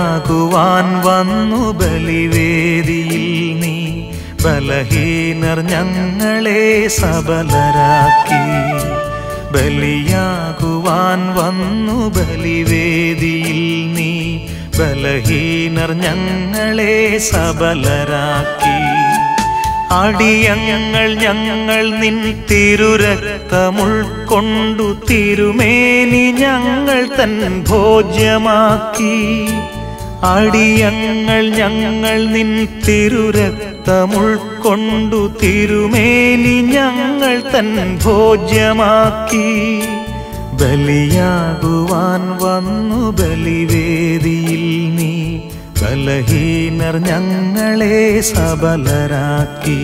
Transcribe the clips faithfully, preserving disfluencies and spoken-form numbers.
ബലിയാകുവാൻ വന്നു ബലിവേദിയിൽ നീ ബലഹീനർ ഞങ്ങളെ സബലരാക്കി. ബലിയാകുവാൻ വന്നു ബലിവേദിയിൽ നീ ബലഹീനർ ഞങ്ങളെ സബലരാക്കി. അടിയങ്ങൾ ഞങ്ങൾ നിൻ തിരുരക്തമുൾക്കൊണ്ടു തിരുമേനി ഞങ്ങൾ തൻ ഭോജ്യമാക്കി. അടിയങ്ങൾ ഞങ്ങൾ നിൻ തിരുരക്തമുൾക്കൊണ്ടു തിരുമേനി ഞങ്ങൾ തൻ ഭോജ്യമാക്കി. ബലിയാകുവാൻ വന്നു ബലിവേദിയിൽ നീ ബലഹീനർ ഞങ്ങളെ സബലരാക്കി.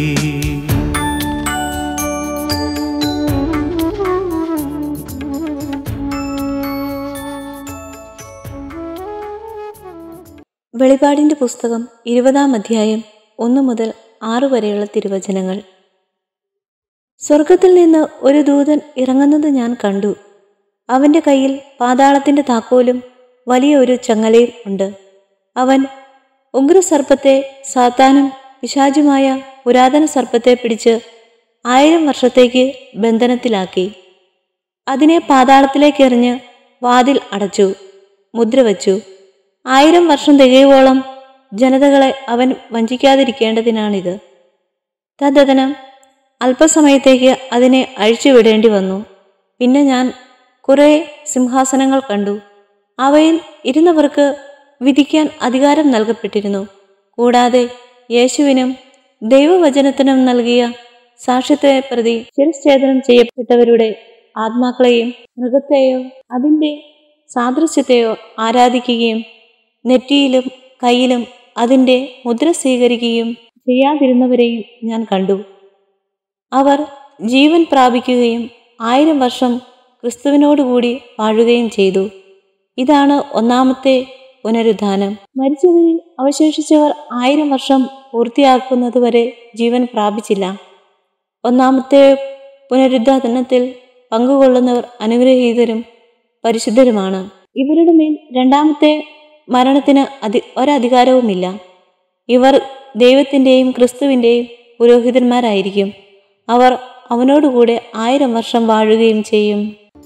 വെളിപാടിന്റെ പുസ്തകം ഇരുപതാം അധ്യായം ഒന്ന് മുതൽ ആറു വരെയുള്ള തിരുവചനങ്ങൾ. സ്വർഗത്തിൽ നിന്ന് ഒരു ദൂതൻ ഇറങ്ങുന്നത് ഞാൻ കണ്ടു. അവന്റെ കയ്യിൽ പാതാളത്തിന്റെ താക്കോലും വലിയ ഒരു ചങ്ങലയും ഉണ്ട്. അവൻ ഉഗ്രസർപ്പത്തെ, സാത്താനും പിശാചുമായ പുരാതന സർപ്പത്തെ പിടിച്ച് ആയിരം വർഷത്തേക്ക് ബന്ധനത്തിലാക്കി. അതിനെ പാതാളത്തിലേക്ക് എറിഞ്ഞ് വാതിൽ അടച്ചു, മുദ്രവച്ചു. ആയിരം വർഷം തികയോളം ജനതകളെ അവൻ വഞ്ചിക്കാതിരിക്കേണ്ടതിനാണിത്. തദ്ദനം അല്പസമയത്തേക്ക് അതിനെ അഴിച്ചുവിടേണ്ടി വന്നു. പിന്നെ ഞാൻ കുറേ സിംഹാസനങ്ങൾ കണ്ടു. അവയിൽ ഇരുന്നവർക്ക് വിധിക്കാൻ അധികാരം നൽകപ്പെട്ടിരുന്നു. കൂടാതെ യേശുവിനും ദൈവവചനത്തിനും നൽകിയ സാക്ഷ്യത്തെ പ്രതി ശിരച്ഛേദനം ചെയ്യപ്പെട്ടവരുടെ ആത്മാക്കളെയും മൃഗത്തെയോ അതിൻ്റെ സാദൃശ്യത്തെയോ ആരാധിക്കുകയും നെറ്റിയിലും കയ്യിലും അതിൻ്റെ മുദ്ര സ്വീകരിക്കുകയും ചെയ്യാതിരുന്നവരെയും ഞാൻ കണ്ടു. അവർ ജീവൻ പ്രാപിക്കുകയും ആയിരം വർഷം ക്രിസ്തുവിനോടുകൂടി വാഴുകയും ചെയ്തു. ഇതാണ് ഒന്നാമത്തെ പുനരുദ്ധാനം. മരിച്ചവരിൽ അവശേഷിച്ചവർ ആയിരം വർഷം പൂർത്തിയാക്കുന്നതുവരെ ജീവൻ പ്രാപിച്ചില്ല. ഒന്നാമത്തെ പുനരുദ്ധാനത്തിൽ പങ്കുകൊള്ളുന്നവർ അനുഗ്രഹീതരും പരിശുദ്ധരുമാണ്. ഇവരുടെ മേൽ രണ്ടാമത്തെ മരണത്തിന് അധി ഒരധികാരവുമില്ല. ഇവർ ദൈവത്തിൻ്റെയും ക്രിസ്തുവിൻ്റെയും പുരോഹിതന്മാരായിരിക്കും. അവർ അവനോടുകൂടെ ആയിരം വർഷം വാഴുകയും ചെയ്യും.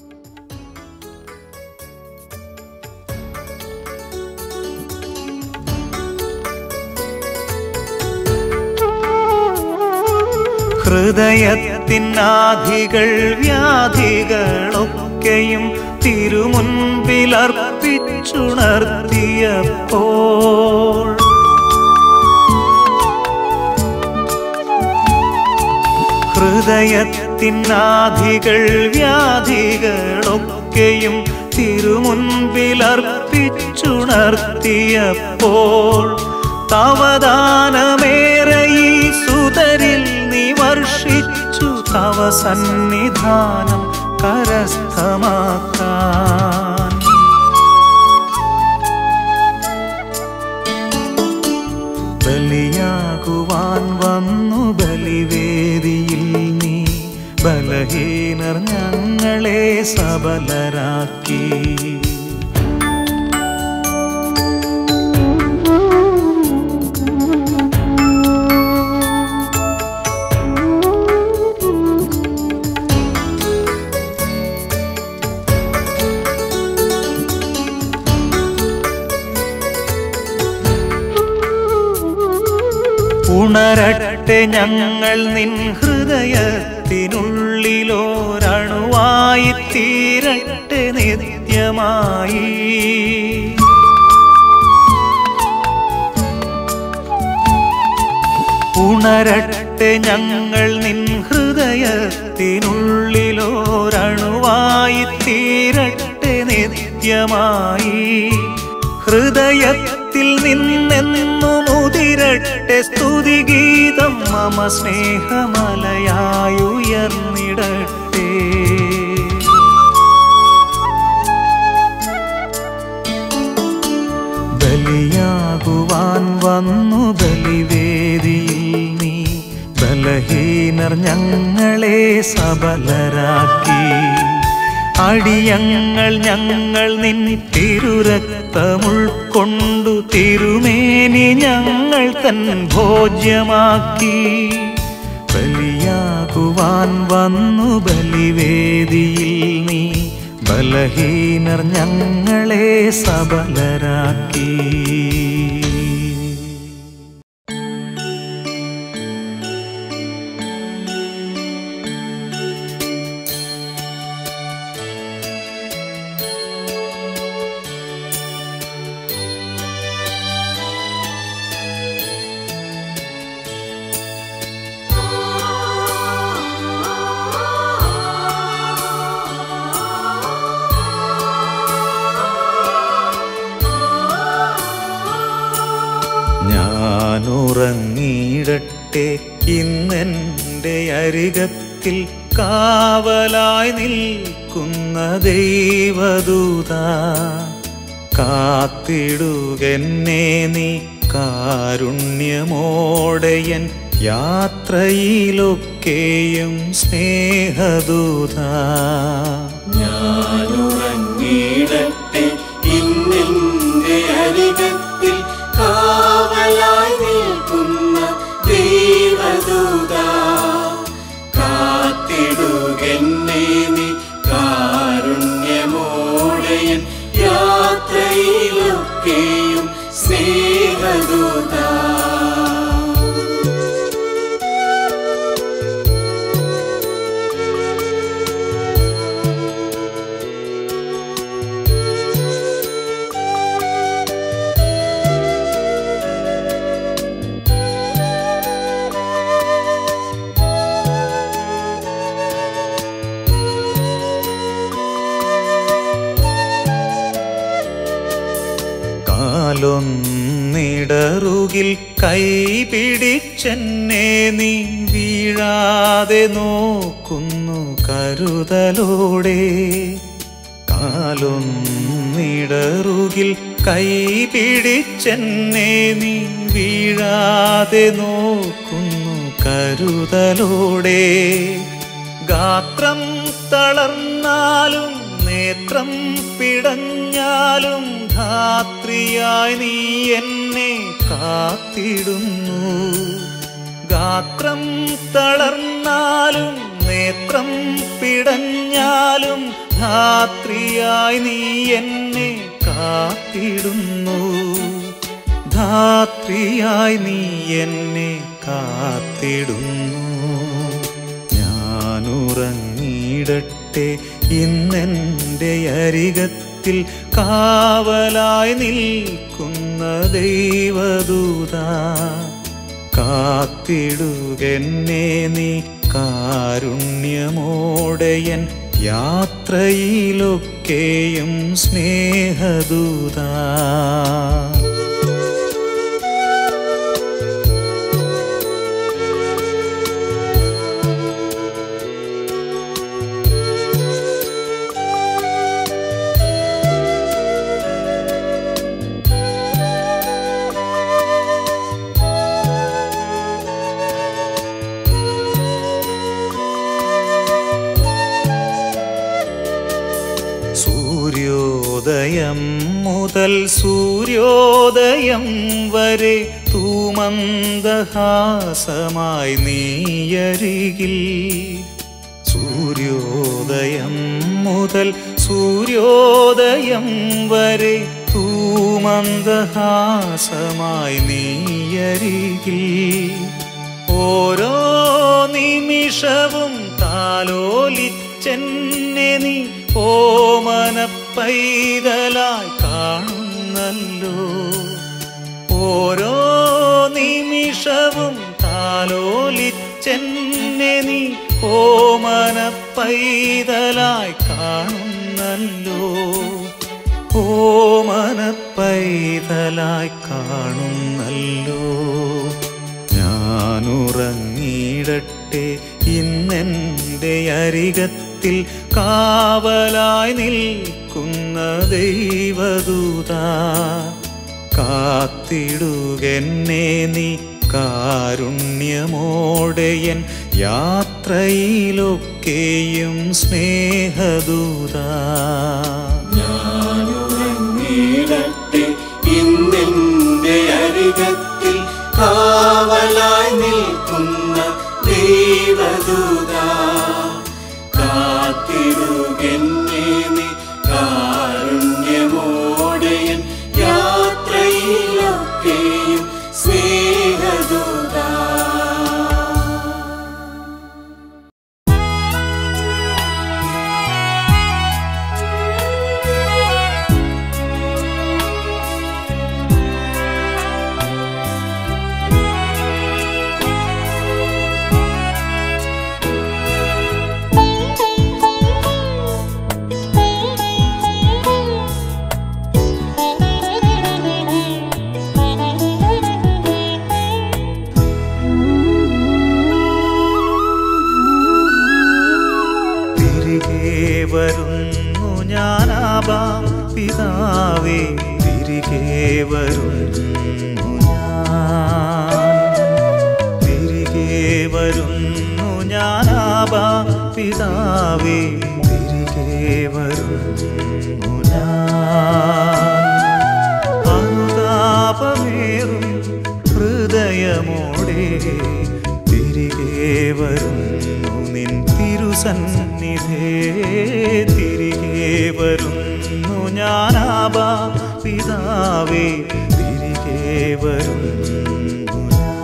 ഹൃദയത്തിനാധികൾ വ്യാധികളൊക്കെയും തിരുമുൻപിലർപ്പിച്ചുണർത്തിയപ്പോൾ ഹൃദയത്തിനാധികൾ വ്യാധികളൊക്കെയും തിരുമുൻപിലർപ്പിച്ചുണർത്തിയപ്പോൾ തവദാനമേറെ ഈ സുതരിൽ നീ വർഷിച്ചു തവ സന്നിധാനം കരസ്ഥമാക്കാൻ. ബലിയാകുവാൻ വന്നു ബലിവേദിയിൽ നീ ബലഹീനർ ഞങ്ങളെ സബലരാക്കി. ഉണരട്ടെ ഞങ്ങൾ നിൻ ഹൃദയത്തിനുള്ളിലോരണുവായി തീരട്ടെ നിത്യമായി. ഉണരട്ടെ ഞങ്ങൾ നിൻ ഹൃദയത്തിനുള്ളിലോരണുവായി തീരട്ടെ നിത്യമായി. ഹൃദയത്തിൽ നിന്നെന്നും ഉതിരട്ടെ സ്തുതിഗീതം മമ സ്നേഹമലയായുയർന്നിടട്ടെ. ബലിയാകുവാൻ വന്നു ബലിവേദിയിൽ നീ ബലഹീനർ ഞങ്ങളെ സബലരാക്കി. അടിയങ്ങൾ ഞങ്ങൾ നിൻ തിരുരക്തമുൾക്കൊണ്ടു കൊണ്ടു തിരുമേനി ഞങ്ങൾ തൻ ഭോജ്യമാക്കി. ബലിയാകുവാൻ വന്നു ബലിവേദിയിൽ നീ ബലഹീനർ ഞങ്ങളെ സബലരാക്കി. ഞാനുറങ്ങിയിടട്ടെ ഇന്നെൻ്റെ അരികത്തിൽ കാവലായി നിൽക്കുന്ന ദൈവദൂതാ. കാത്തിടുകെന്നെ നീ കാരുണ്യമോടെയൻ യാത്രയിലൊക്കെയും സ്നേഹദൂതാ. ഞാനുറങ്ങിയിടട്ടെ ഇന്നെൻ്റെ അരികത്തിൽ കാവലായി നിൽക്കുന്ന ദൈവദൂതാ. കാത്തിടുകെന്നെ നീ കാരുണ്യമോടെയൻ യാത്രയിലൊക്കെയും സ്നേഹദൂതാ. കാലൊന്നിടറുകിൽ കൈപിടിച്ചെന്നെ നീ വീഴാതെ നോക്കുന്നു കരുതലോടെ. കാലൊന്നിടറുകിൽ കൈപിടിച്ചെന്നെ നീ വീഴാതെ നോക്കുന്നു കരുതലോടെ. ഗാത്രം തളർന്നാലും നേത്രം പിടഞ്ഞാലും ധാത്രിയായി നീ എന്നെ കാത്തിടുന്നു. ഗാത്രം തളർന്നാലും നേത്രം പിടഞ്ഞാലും ധാത്രിയായി നീ എന്നെ കാത്തിടുന്നു. ധാത്രിയായി നീ എന്നെ കാത്തിടുന്നു. ഞാനുറങ്ങിയിടട്ടെ ഇന്നെൻ്റെ അരികത്തിൽ കാവലായി നിൽക്കുന്ന ദൈവദൂതാ. കാത്തിടുകെന്നെ നീ കാരുണ്യമോടെയൻ യാത്രയിലൊക്കെയും സ്നേഹദൂതാ. സൂര്യോദയം മുതൽ സൂര്യോദയം വരെ തൂമന്ദഹാസമായി നീയരികിൽ. സൂര്യോദയം മുതൽ സൂര്യോദയം വരെ തൂമന്ദഹാസമായി നീയരികിൽ. ഓരോ നിമിഷവും താലോലിച്ചെന്നെ നീ ഓമനപ്പൈതലായി കാണുന്നല്ലോ. ഓരോ നിമിഷവും താലോലിച്ചെന്നെ നീ ഓമനപ്പൈതലായി കാണുന്നല്ലോ. ഓമനപ്പൈതലായി കാണുന്നല്ലോ. ഞാനുറങ്ങിയിടട്ടെ ഇന്നെൻ്റെ അരികത്തിൽ കാവലായി നിൽക്കുന്ന ദൈവദൂതാ. കാത്തിടുകെന്നെ നീ കാരുണ്യമോടെയൻ യാത്രയിലൊക്കെയും സ്നേഹദൂതാ. ഞാനുറങ്ങിയിടട്ടെ ഇന്നെന്റെ അരികത്തിൽ കാവലായി നിൽക്കുന്ന ദൈവദൂതാ, കാത്തിടുകെന്നെ നീ കാരുണ്യമോടെയൻ യാത്രയിലൊക്കെയും സ്നേഹദൂതാ. വരുന്നു ഞാനാബാ പിതാവേ, തിരികെ വരുന്നു ഞാൻ, തിരികെ വരുന്നു ഞാനാബാ പിതാവേ, തിരികെ വരുന്നു ഞാൻ. അനുതാപമേറും ഹൃദയമോടെ തിരികെ വരുന്നു നിൻ തിരുസന്നിധേ, തിരികെ വരുന്നു ഞാനാബാ പിതാവേ, തിരികെ വരുന്നു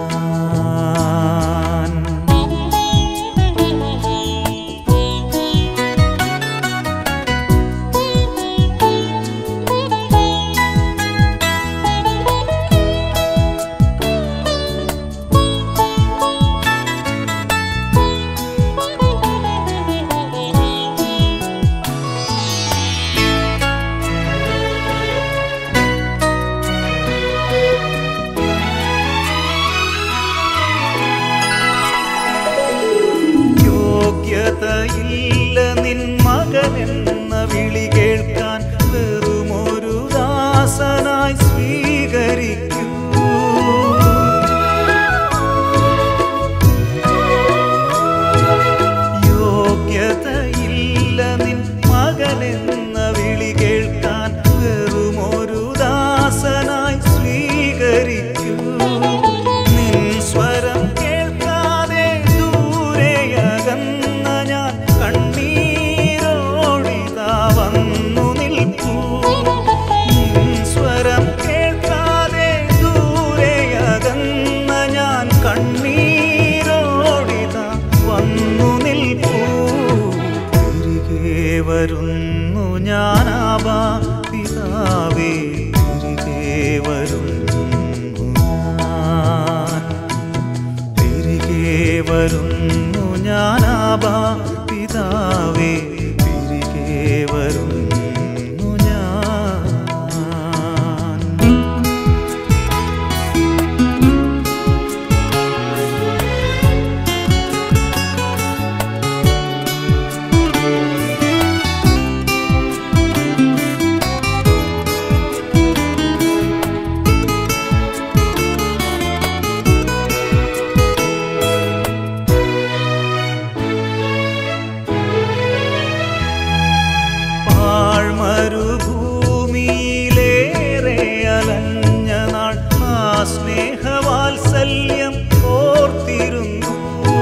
ഞാൻ. യോഗ്യതയില്ല നിൻ മകനെന്ന വിളി കേൾക്കാൻ, വെറുമൊരു ദാസനായി സ്വീകരിക്കൂ. യോഗ്യതയില്ല നിൻ മകനെന്ന വിളി കേൾക്കാൻ, വെറുമൊരു ദാസനായി സ്വീകരിക്കൂ. നിൻ സ്വരം കേൾക്കാതെ ദൂരെയകന്ന ഞാൻ കണ്ണീരോടിതാ വന്നു നിൽപ്പൂ. നിൻ സ്വരം കേൾക്കാതെ ദൂരെയകന്ന ഞാൻ കണ്ണീരോടിതാ വന്നു നിൽപ്പൂ. തിരികെ വരുന്നു ഞാനാബാ പിതാവേ, തിരികെ വരുന്നു ഞാൻ, തിരികെ വരുന്നു ഞാനാബാ പിതാവേ, തിരികെ വരുന്നു ഞാൻ. മരുഭൂമിയിലേറെ അലഞ്ഞ നാൾ ആ സ്നേഹവാത്സല്യം ഓർത്തിരുന്നു.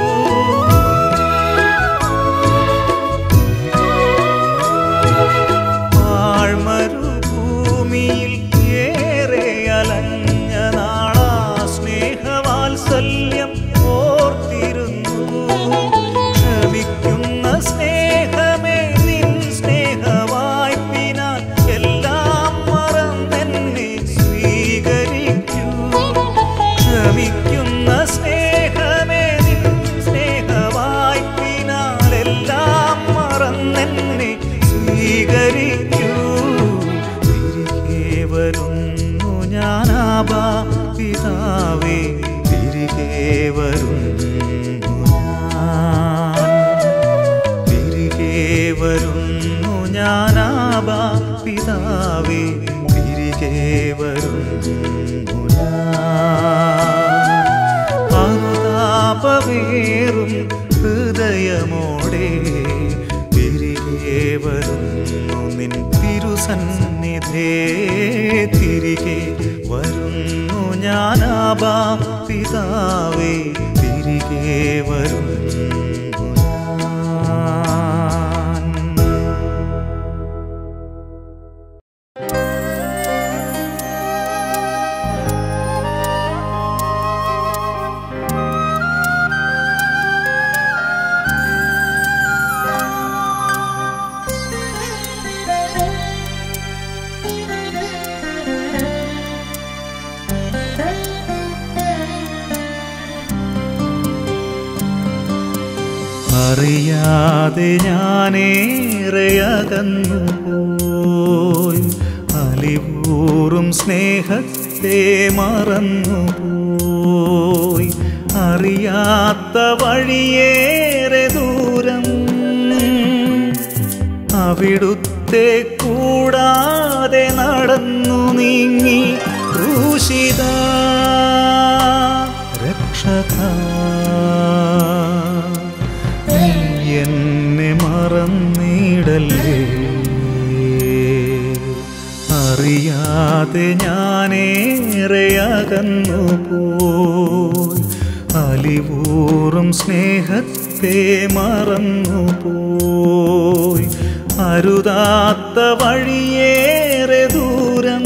ആഴ്മരുഭൂമിയിൽ ഏറെ അലഞ്ഞ നാൾ ആ സ്നേഹവാത്സല്യം ഓർത്തിരുന്നു. ക്ഷമിക്കുന്ന സ്നേഹമേ നിൻ സ്നേഹവായ്പിനാൽ എല്ലാം മറന്നെന്നെ സ്വീകരിക്കൂ. ക്ഷമിക്കുന്ന സ്നേഹമേ നിൻ സ്നേഹവായ്പിനാൽ എല്ലാം മറന്നെന്നെ സ്വീകരിക്കൂ. തിരികെ വരുന്നു ഞാനാബാ പിതാവേ, തിരികെ വരുന്നു ഞാൻ, തിരികെ വരുന്നു ഞാനാബാ പിതാവേ, തിരികെ വരുന്നു ഞാൻ. അനുതാപമേറും ഹൃദയമോടെ തിരികെ വരുന്നു നിൻ തിരുസന്നിധേ തിരികെ വരുന്നു ഞാനാബാ പിതാവേ തിരികെ വരുന്നു അറിയാതെ ഞാനേറെ അകന്നു പോയി അലിവൂറും സ്നേഹത്തെ മറന്നുപോയി അറിയാത്ത വഴിയേറെ ദൂരം അവിടുത്തെ കൂടാതെ നടന്നു നീങ്ങി ക്രൂശിത രക്ഷക എന്നെ മറന്നിടല്ലേ അറിയാതെ ഞാനേറെ അകന്നു പോയി അലിവൂറും സ്നേഹത്തെ മറന്നുപോയി അരുതാത്ത വഴിയേറെ ദൂരം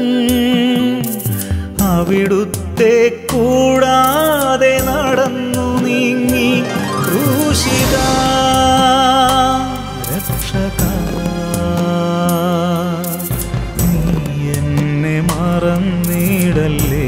അവിടുത്തെ കൂടാതെ നടന്നു നീങ്ങി ക്രൂശിത രക്ഷക നീ എന്നെ മറന്നിടല്ലേ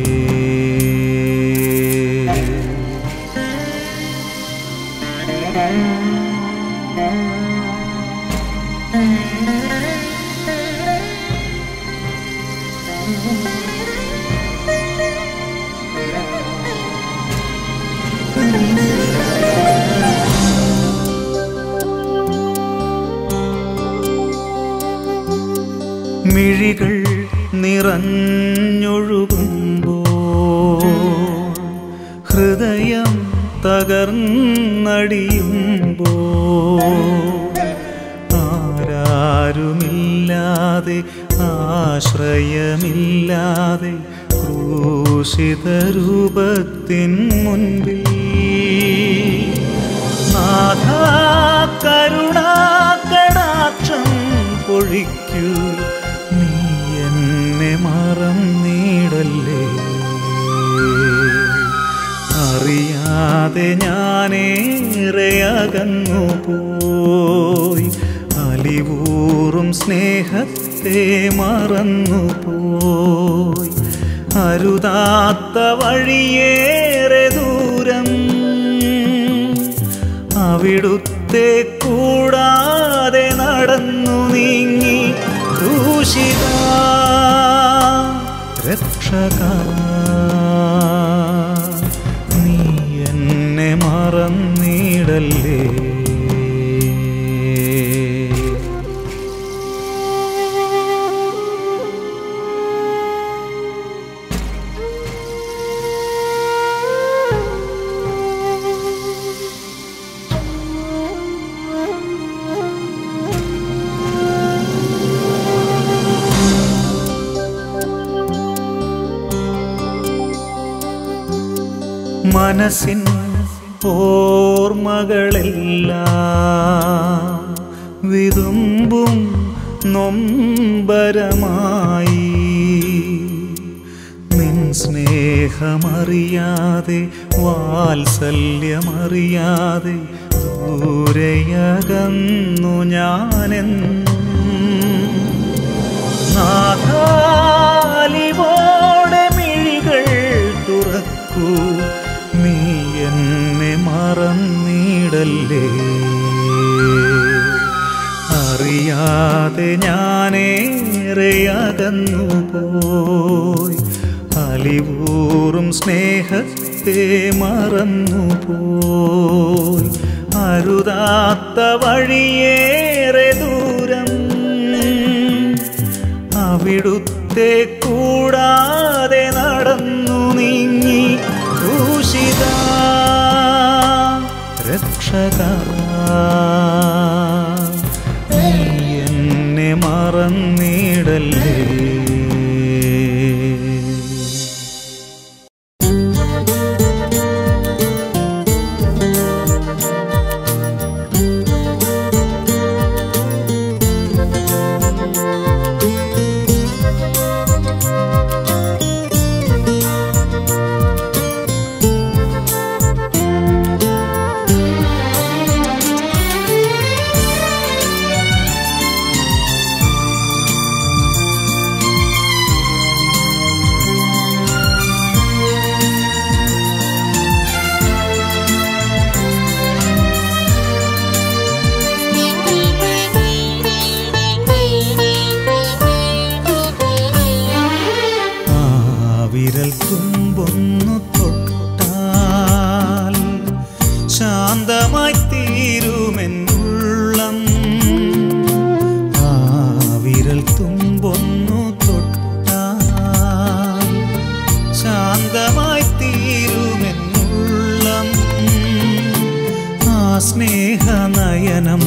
മിഴികൾ നിറഞ്ഞൊഴുകുമ്പോൾ ഹൃദയം തകർന്നടിയുമ്പോൾ ആരാരുമില്ലാതെ ആശ്രയമില്ലാതെ ക്രൂശിത രൂപത്തിൻ മുൻപിൽ നാഥാ കരുണാകടാക്ഷം പൊഴിക്കൂ നീ എന്നെ മറന്നിടല്ലേ അറിയാതെ ഞാനേറെ അകന്നു പോയി അലിവൂറും സ്നേഹത്തെ മറന്നുപോയി അരുതാത്ത വഴിയേറെ ദൂരം അവിടുത്തെ കൂടാതെ നടന്നു നീങ്ങി ക്രൂശിത രക്ഷക നീ എന്നെ മറന്നിടല്ലേ മനസ്സിൻ ഓർമ്മകളെല്ലാം വിതുമ്പും നൊമ്പരമായി നിൻ സ്നേഹമറിയാതെ വാത്സല്യമറിയാതെ ദൂരയകന്നു ഞാനെന്നും നാഥാലിവോടെ മിഴികൾ തുറക്കൂ നീ എന്നെ മറന്നിടല്ലേ അറിയാതെ ഞാനേറെ അകന്നു പോയി അലിവൂറും സ്നേഹത്തെ മറന്നുപോയി അരുതാത്ത വഴിയേറെ ദൂരം അവിടുത്തെ കൂടാതെ നടന്നു നീങ്ങി ക്രൂശിത രക്ഷക നീ വിരൽ തുമ്പൊന്നു തൊട്ടാൽ ശാന്തമായി തീരുമെന്നുള്ളം. ആ വിരൽ തുമ്പൊന്നു തൊട്ടാൽ ശാന്തമായി തീരുമെന്നുള്ളം. ആ സ്നേഹനയനം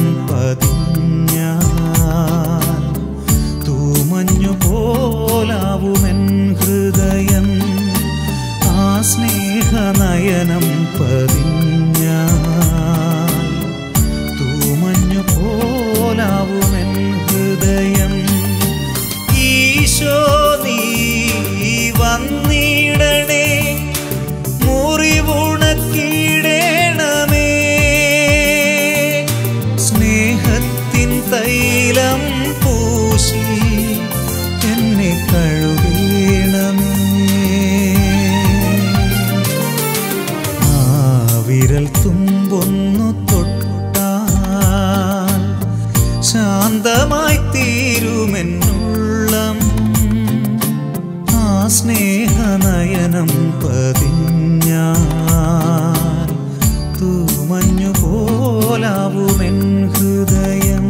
പതിഞ്ഞാൽ തൂമഞ്ഞു പോലാവുമെൻ ഹൃദയം. ആ സ്നേഹനയനം പതിഞ്ഞാൽ തൂമഞ്ഞു പോലാവുമെൻ ഹൃദയം. ഈശോ നീ വന്നിടണേ, മുറിവുണക്കിടേണമേ, സ്നേഹത്തിൻ തൈലം പൂശി എന്നെ കഴുകേണമേ. ആ വിരൽ തുമ്പൊന്നു തൊട്ടാൽ ശാന്തമായി തീരുമെന്നുള്ളം. ആ സ്നേഹനയനം പതിഞ്ഞാൽ തൂമഞ്ഞു പോലാവുമെൻ ഹൃദയം.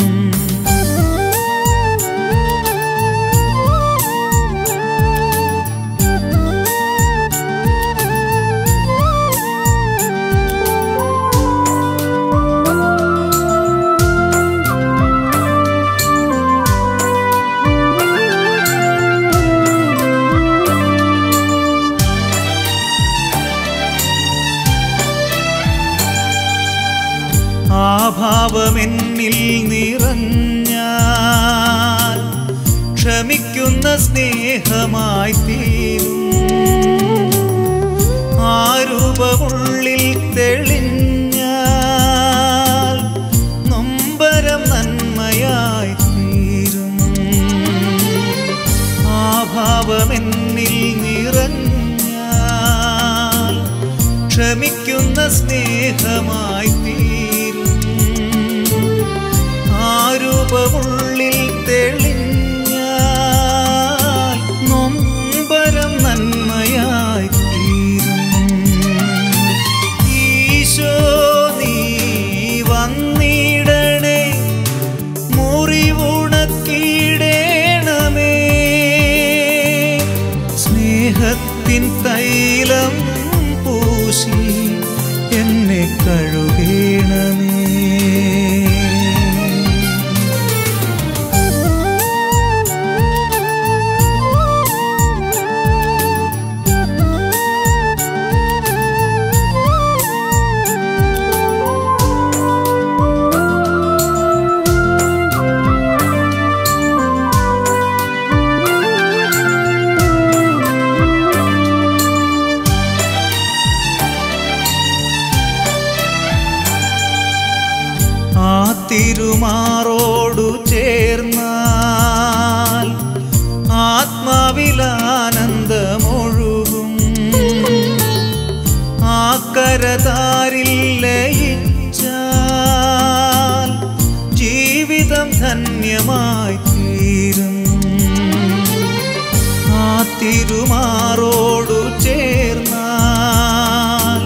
ആ ഭാവമെന്നിൽ നിറഞ്ഞാൽ ക്ഷമിക്കുന്ന സ്നേഹമായി തീരും. ആ രൂപമുള്ളിൽ തെളിഞ്ഞാൽ നൊമ്പരം നന്മയായി തീരും. ആ ഭാവമെന്നിൽ നിറഞ്ഞാൽ ക്ഷമിക്കുന്ന സ്നേഹമായി തീരും. ആ രൂപമുള്ളിൽ തെളിഞ്ഞാൽ നൊമ്പരം നന്മയായി തീരും. ഈശോ നീ വന്നിടണേ, മുറിവുണക്കിടേണമേ, സ്നേഹത്തിൻ തൈലം പൂശി എന്നെ കഴുകേണമേ. ആ തിരുമാറോടു ചേർന്നാൽ ആത്മാവിലാനന്ദമൊഴുകും. ആ കരതാരിൽ ലയിച്ചാൽ ജീവിതം ധന്യമായി തീരും. ആ തിരുമാറോടു ചേർന്നാൽ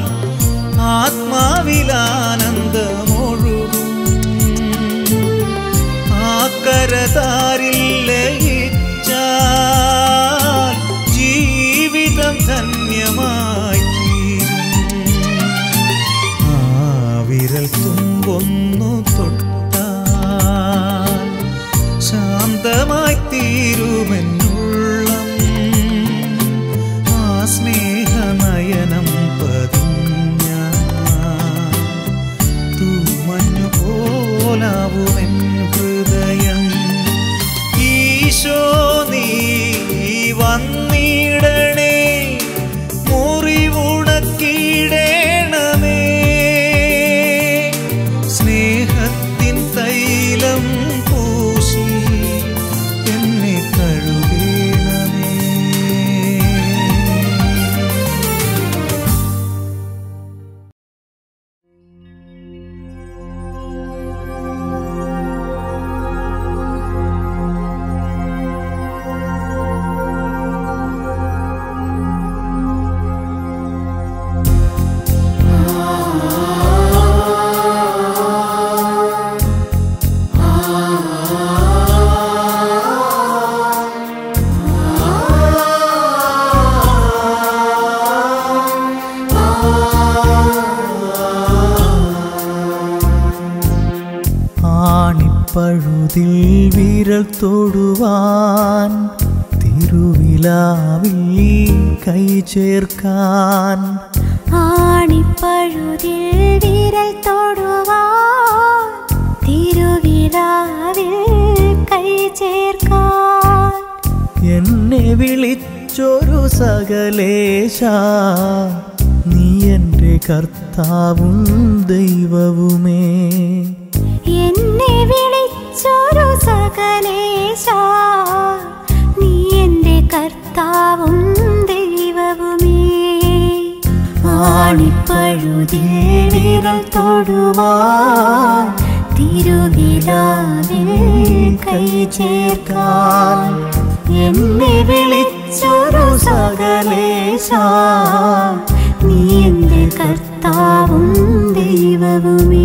ആത്മാവിലാനന്ദമൊഴുകും. ആ കരതാരിൽ ലയിച്ചാൽ ജീവിതം ധന്യമായി തീരും. ആ വിരൽ തുമ്പൊന്നു തൊട്ടാൽ ശാന്തമായി തീരുമെന്നുള്ളം. ആ സ്നേഹനയനം പതിഞ്ഞാൽ തൂമഞ്ഞു പോലാവുമെൻ ഹൃദയം. ഈശോ നീ വന്നിടണേ, മുറിവുണക്കിടേണമേ, സ്നേഹത്തിൻ തൈലം പൂശി എന്നെ മാറിൽ വിരൽ തൊടുവാൻ തിരുവിലാവിൽ കൈ ചേർക്കാൻ ആണിപ്പഴുതിൽ വിരൽ തൊടുവാൻ തിരുവിലാവിൽ കൈ ചേർക്കാൻ എന്നെ വിളിച്ചൊരു സകലേശ നീ എൻ്റെ കർത്താവും ദൈവവുമേ എന്നെ വിളിച്ചൊരു സകലേശ നീ എൻ്റെ കർത്താവും ദൈവവുമേ ആണിപ്പഴുതിൽ വിരൽ തൊടുവാൻ തിരുവിലാവിൽ കൈ ചേർക്കാൻ എന്നെ വിളിച്ചൊരു സകലേശ നീ എൻ്റെ കർത്താവും ദൈവവുമേ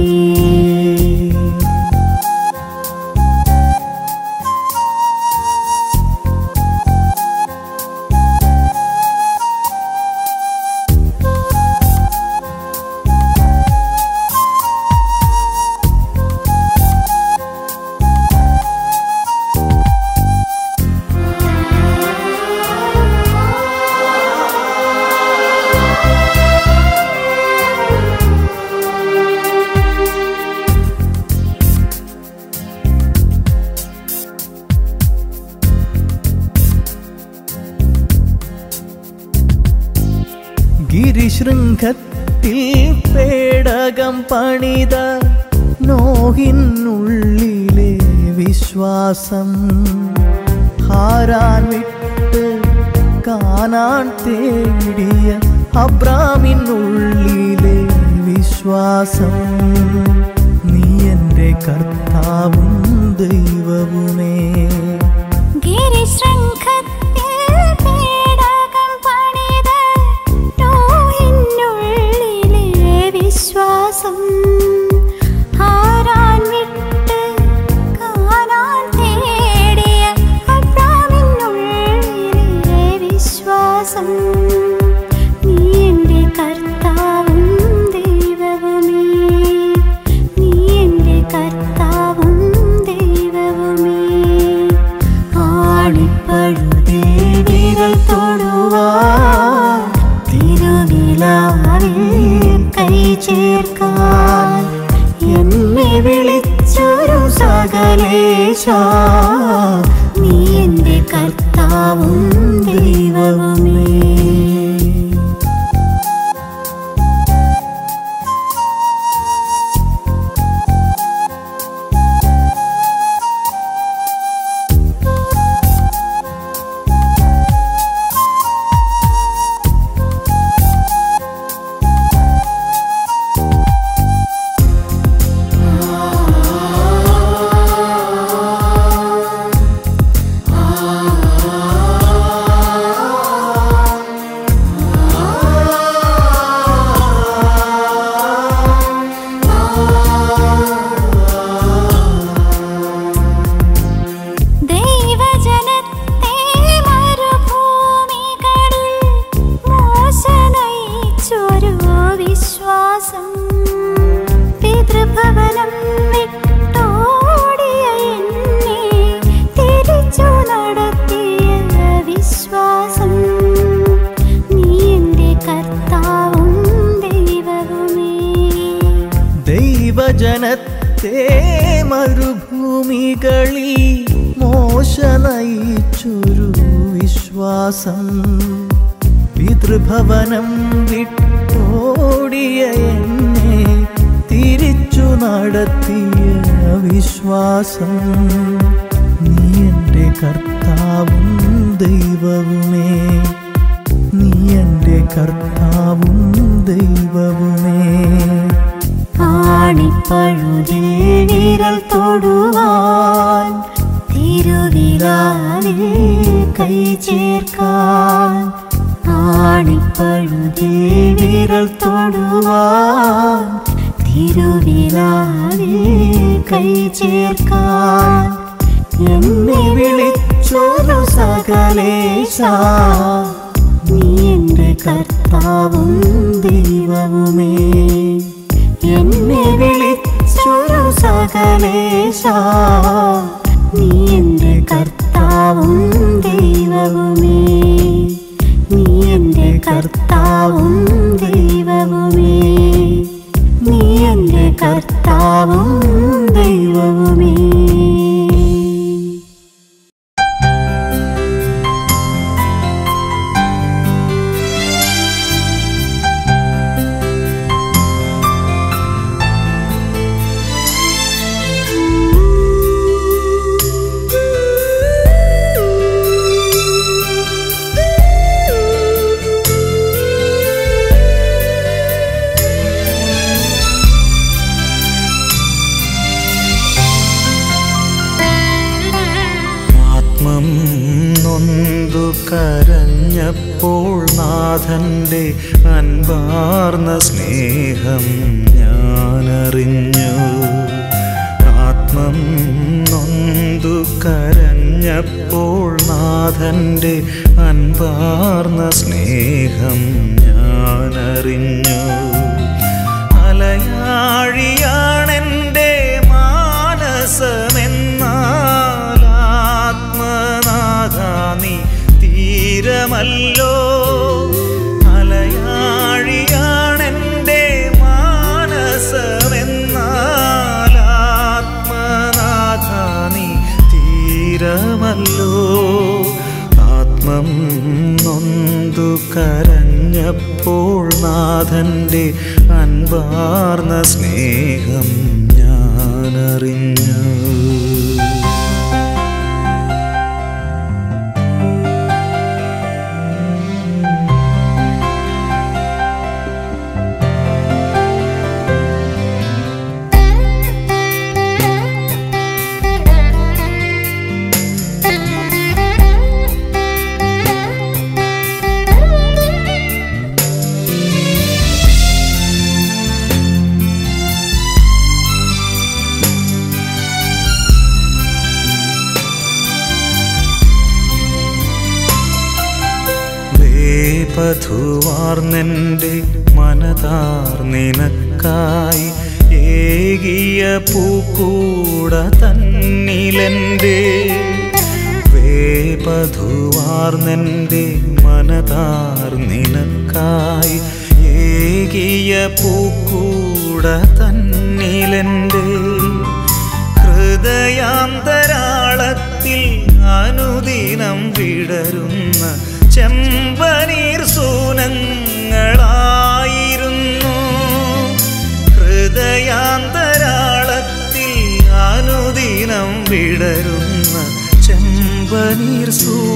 ഗിരിശൃംഖത്തിൽ പേടകം പണിത നോഹിനുള്ളിലെ വിശ്വാസം ഹാരാൻ വിട്ട് കാനാൻ തേടിയ അബ്രാമിനുള്ളിലെ വിശ്വാസം നീ എൻ്റെ കർത്താവും ദൈവവുമേ വിശ്വാസം ഹാരാൻ വിട്ട് കാനാൻ തേടിയ അബ്രാമിനുള്ളിലെ വിശ്വാസം നീ എൻ്റെ കർത്താവും ദൈവവുമേ നീ എൻ്റെ കർത്താവും ദൈവവുമേ ആണിപ്പഴുതിൽ വിരൽ തൊടുവാൻ തിരുവിലാവിൽ കൈ ചേർക്കാൻ എന്നെ വിളിച്ചൊരു സകലേശ നീ എൻ്റെ കർത്താവും ദൈവവുമേ പിതൃഭവനം വിട്ടോടിയ എന്നെ തിരിച്ചു നടത്തിയ വിശ്വാസം നീ എൻ്റെ കർത്താവും ദൈവവുമേ ദൈവജനത്തെ മരുഭൂമികളിൽ മോശ നയിച്ചൊരു വിശ്വാസം പിതൃഭവനം വിട്ടോടിയ എന്നെ തിരിച്ചു നടത്തിയ വിശ്വാസം നീ എൻ്റെ കർത്താവും ദൈവവുമേ നീ എൻ്റെ കർത്താവും ദൈവവുമേ ആണിപ്പഴുതിൽ വിരൽ തൊടുവാൻ തിരുവിലാവിൽ കൈ ചേർക്കാൻ ആണിപ്പഴുതിൽ വിരൽ തൊടുവാൻ തിരുവിലാവിൽ കൈ ചേർക്കാൻ എന്നെ വിളിച്ചൊരു സകലേശ നീ എൻ്റെ കർത്താവും ദൈവവുമേ എന്നെ വിളിച്ചൊരു സകലേശ ദൈവവുമേ, നീ എൻ്റെ കർത്താവും ദൈവവുമേ, നീ എൻ്റെ കർത്താവും ദൈവവുമേ. കരഞ്ഞപ്പോൾ നാഥൻ്റെ അൻപാർന്ന സ്നേഹം ഞാനറിഞ്ഞു. ആത്മം നൊന്തു കരഞ്ഞപ്പോൾ നാഥൻ്റെ അൻപാർന്ന സ്നേഹം ഞാനറിഞ്ഞു. അലയാഴിയാണെൻ്റെ മാനസമെന്നാൽ ആത്മനാഥ നീ തീരമല്ലോ. അലയാഴിയാണെൻ്റെ മാനസമെന്നാൽ ആത്മനാഥ നീ തീരമല്ലോ. ആത്മം നൊന്തു കരഞ്ഞപ്പോൾ നാഥൻ്റെ അൻപാർന്ന സ്നേഹം ഞാനറിഞ്ഞു. പഥുവാർന്നെൻ്റെ മനതാർ നിനക്കായി ഏകിയ പൂക്കൂട തന്നിലെൻ്റെ വേപഥുവാർന്നെൻ്റെ മനതാർ നിനക്കായി ഏകിയ പൂക്കൂട തന്നിലെൻ്റെ ഹൃദയാന്തരാളത്തിൽ അനുദിനം വിടരുന്ന ചെമ്പനീർ സൂനങ്ങളായിരുന്നു. ഹൃദയാന്തരാളത്തിൽ അനുദിനം വിടരുന്ന ചെമ്പനീർ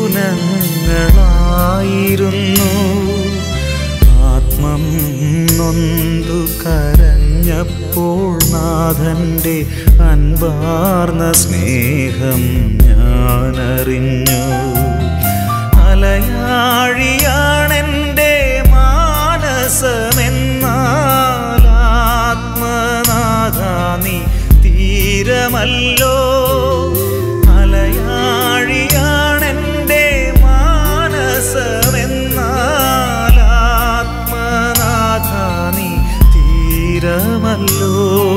സൂനങ്ങളായിരുന്നു. ആത്മം നൊന്തു കരഞ്ഞപ്പോൾ നാഥൻ്റെ അൻപാർന്ന സ്നേഹം ഞാനറിഞ്ഞു. അലയാഴിയാണെൻ്റെ മാനസമെന്നാൽ ആത്മനാഥ നീ തീരമല്ലോ. അലയാഴിയാണെൻ്റെ മാനസമെന്നാൽ ആത്മനാഥ നീ തീരമല്ലോ.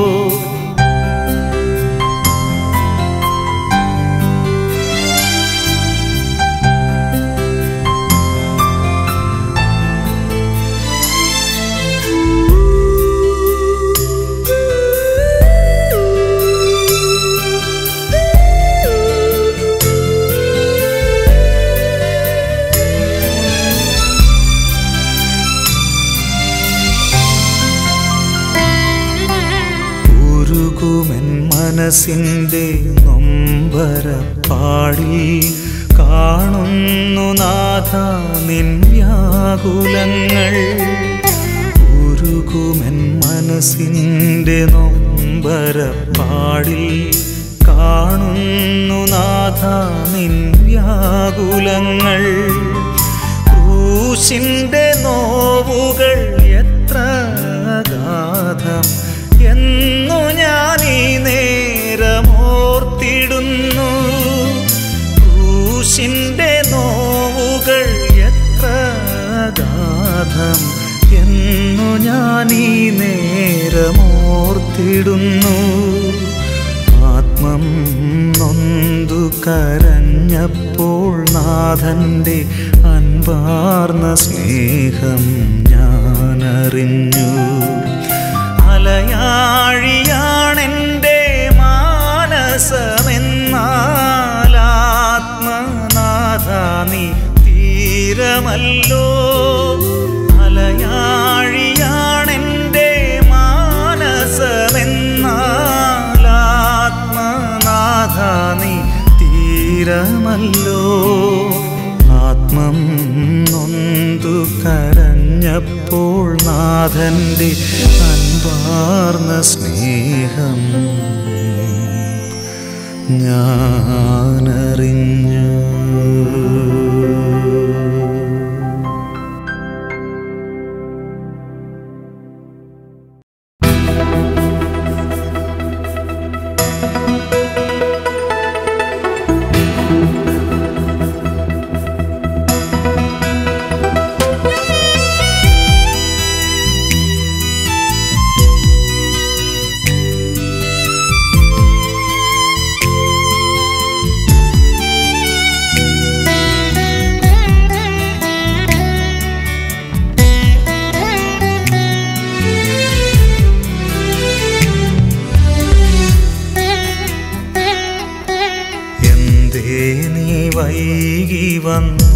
ഉരുകുമെൻ മനസ്സിൻ്റെ നൊമ്പരപ്പാടിൽ കാണുന്നു നാഥ നിൻ വ്യാകുലങ്ങൾ. ഉരുകുമെൻ മനസ്സിൻ്റെ നൊമ്പരപ്പാടിൽ കാണുന്നു നാഥ നിൻ വ്യാകുലങ്ങൾ. ക്രൂശിൻ്റെ നോവുകൾ എത്ര ഗാധം എന്നു ഞാനീ നേരമോർത്തിടുന്നു. ക്രൂശിൻ്റെ നോവുകൾ എത്ര ഗാധം എന്നു ഞാനീ നേരമോർത്തിടുന്നു. ആത്മ ആത്മം നൊന്തു കരഞ്ഞപ്പോൾ നാഥൻ്റെ അൻപാർന്ന സ്നേഹം ഞാനറിഞ്ഞു. അലയാഴിയാണെൻ്റെ മാനസമെന്നാൽ ആത്മനാഥ നീ തീരമല്ലോ. അലയാഴിയാണെൻ്റെ മാനസമെന്നാൽ ആത്മനാഥ നീ തീരമല്ലോ. ആത്മം നൊന്തു കരഞ്ഞപ്പോൾ നാഥൻ്റെ അൻപാർന്ന സ്നേഹം ഞാനറിഞ്ഞു. വൈകി വന്നു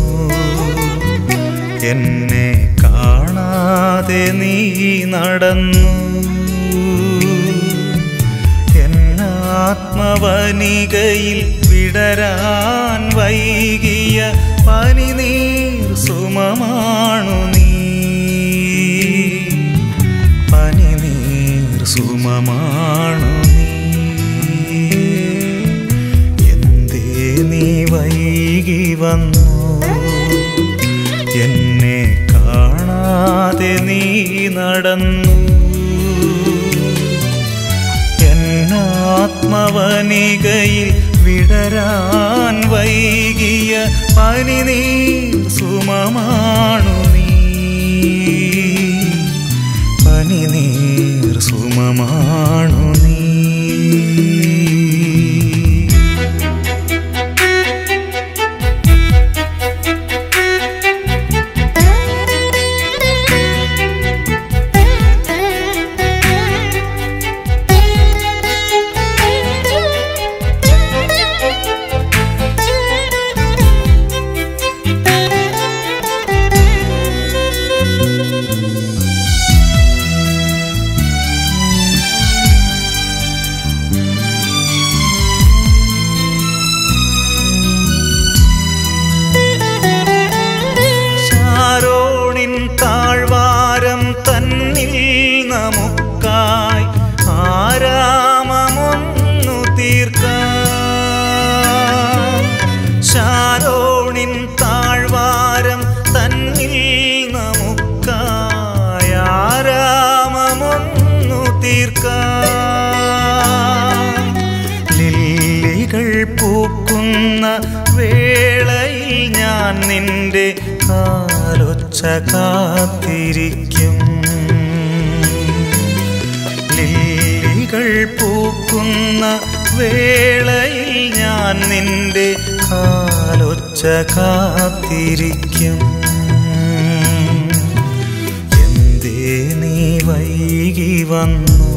എന്നെ കാണാതെ നീ നടന്നു. എന്നാത്മവനികയിൽ വിടരാൻ വൈകിയ പനിനീർ സുമമാണു നീ. പനിനീർ സുമമാണു നീ വൈകി വന്നു എന്നെ കാണാതെ നീ നടന്നു. എന്നാത്മവനികയിൽ വിടരാൻ വൈകിയ പനിനീർ സുമമാണു നീ. പനിനീർ സുമമാണു നീ. താഴ്വാരം തന്നിൽ നമുക്കായി ആരാമമൊന്നു തീർക്കാം. ശാരോണിൻ താഴ്വാരം തന്നിൽ നമുക്കായി ആരാമമൊന്നു തീർക്കാം. ലില്ലികൾ പൂക്കുന്ന വേളയിൽ ഞാൻ നിന്റെ കാലൊച്ച കാത്തിരിക്കും. ലില്ലികൾ പൂക്കുന്ന വേളയിൽ ഞാൻ നിന്റെ കാലൊച്ച കാത്തിരിക്കും. എന്തേ നീ വൈകി വന്നു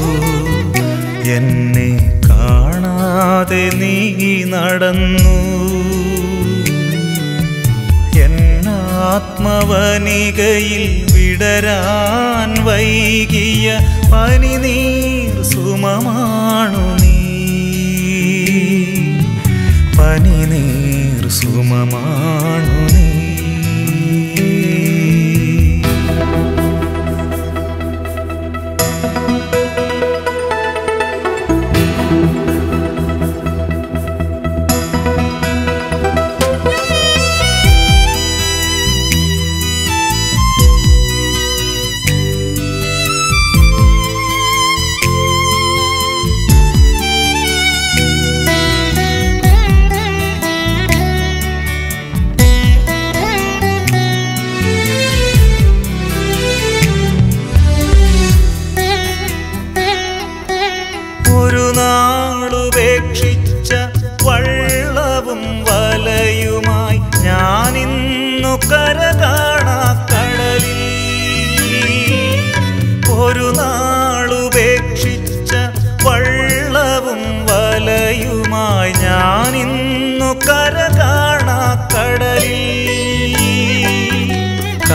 എന്നെ കാണാതെ നീ നടന്നു. ആത്മവനികയിൽ വിടരാൻ വൈകിയ പനിനീർ സുമമാണു നീ. പനിനീർ സുമമാണു നീ.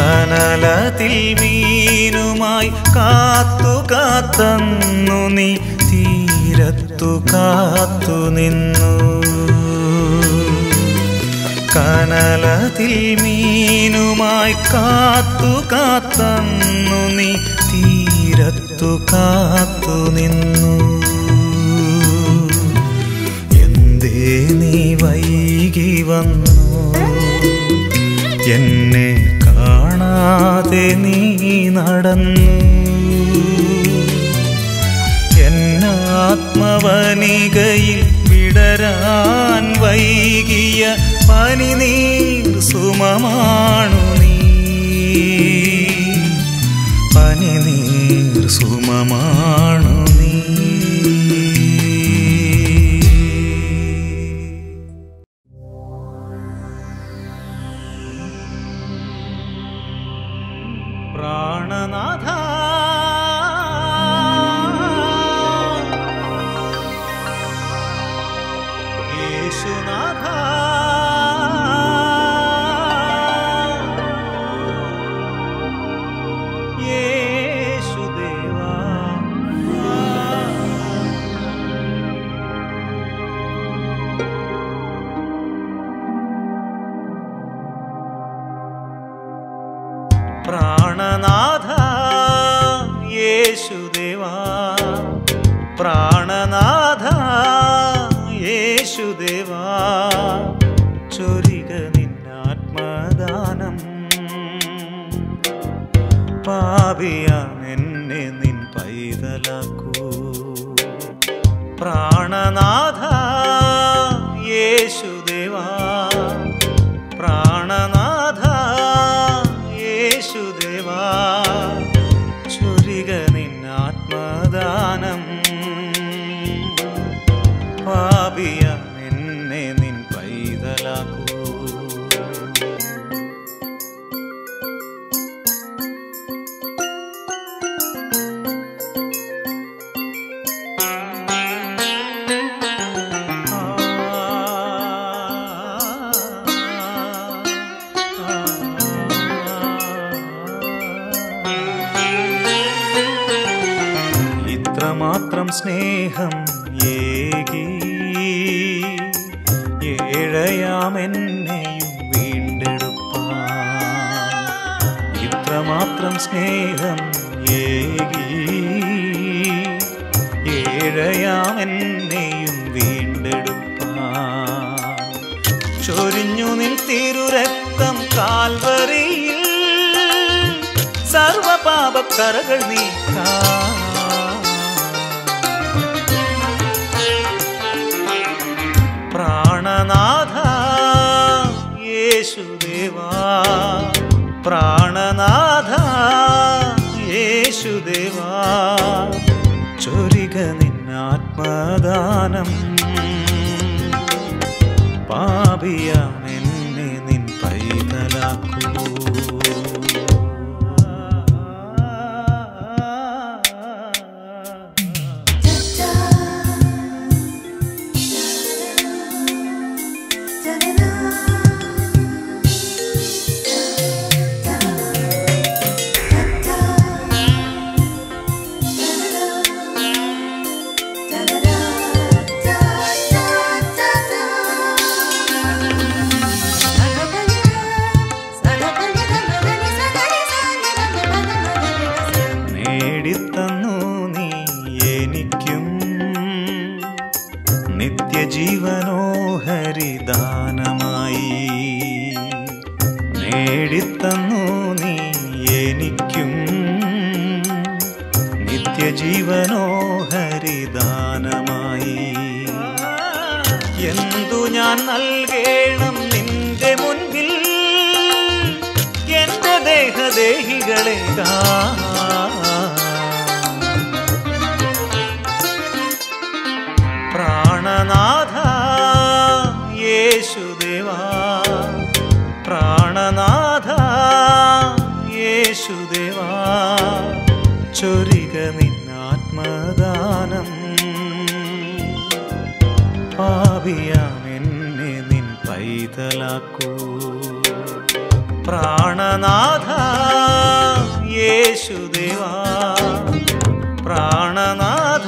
കനലതിൽ മീനുമായി കാത്തു കാത്തന്നു നീ തീരത്തു കാത്തു നിന്നു. കനലതിൽ മീനുമായി കാത്തു കാത്തന്നു നീ തീരത്തു കാത്തു നിന്നു. എന്തേ നീ വൈകി വന്നു, എന്നെ കാണാതെ നീ നടന്നു. എന്നാത്മവനികയിൽ വിടരാൻ വൈകിയ പനിനീർ സുമമാണു നീ, പനിനീർ സുമമാണു നീ. പ്രാണനാഥ യേശുനാഥ യേശുദേവാ. പ്രാണനാഥ യേശുദേവാ, പ്രാണനാഥ യേശുദേവാ, ചൊരിക നിന്നാത്മദാനം. പാപിയാണെന്നെ നിൻ പൈതലാക്കൂ. പ്രാണനാഥ യേശുദേവാ, പ്രാണനാഥ യേശുദേവാ, ചൊരിക നിന്നാത്മദാനം. പാപിയാണെന്നെ നിൻ പൈതലാക്കൂ. ഇത്രമാത്രം സ്നേഹം ഏകി ഏഴയാമെന്നെയും വീണ്ടെടുപ്പാൻ. ഇത്രമാത്രം സ്നേഹം ഏകി ഏഴയാമെന്നെയും വീണ്ടെടുപ്പാൻ. ചൊരിഞ്ഞു നിൻ തിരുരക്തം കാൽവരിയിൽ സർവപാപക്കറകൾ നീക്കാൻ. പ്രാണനാഥ യേശുദേവാ, പ്രാണനാഥ യേശുദേവാ, ചൊരിക നിന്നാത്മദാനം. പാപിയാണെന്നെ നിൻ പൈതലാക്കൂ. നേടിത്തന്നു നീ എനിക്കും നിത്യജീവനോ ഹരിദാനമായി. നേടിത്തന്നു നീ എനിക്കും നിത്യജീവനോ ഹരിദാനമായി. എന്തു ഞാൻ നൽകേണം നിന്റെ മുൻപിൽ എന്റെ ദേഹദേഹികളെ. പ്രാണനാഥ യേശുദേവാ, പ്രാണനാഥ യേശുദേവാ, ചൊരിക നിന്നാത്മദാനം. പാപിയാമെന്നെ നിൻ പൈതലാക്കൂ. പ്രാണ പ്രാണനാഥ യേശുദേവാ, പ്രാണനാഥ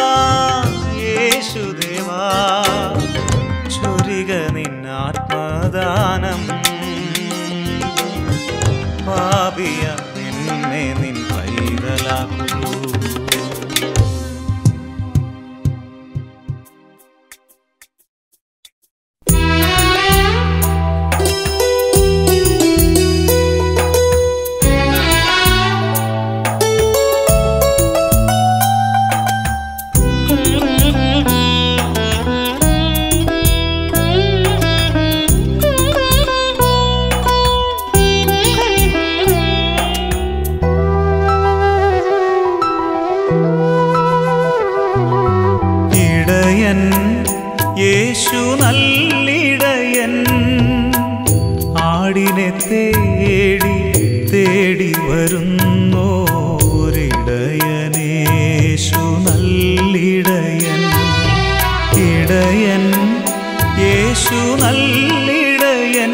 യേശുദേവാ, ചൊരിക നിന്നാത്മദാനം, പാപിയ നിന്നെ നിൻ പൈതലാക്കൂ. യേശു നല്ലിടയൻ, ആടിനെ തേടി തേടി വരുന്നോരിടയനേശു നല്ലിടയൻ. ഇടയൻ യേശു നല്ലിടയൻ,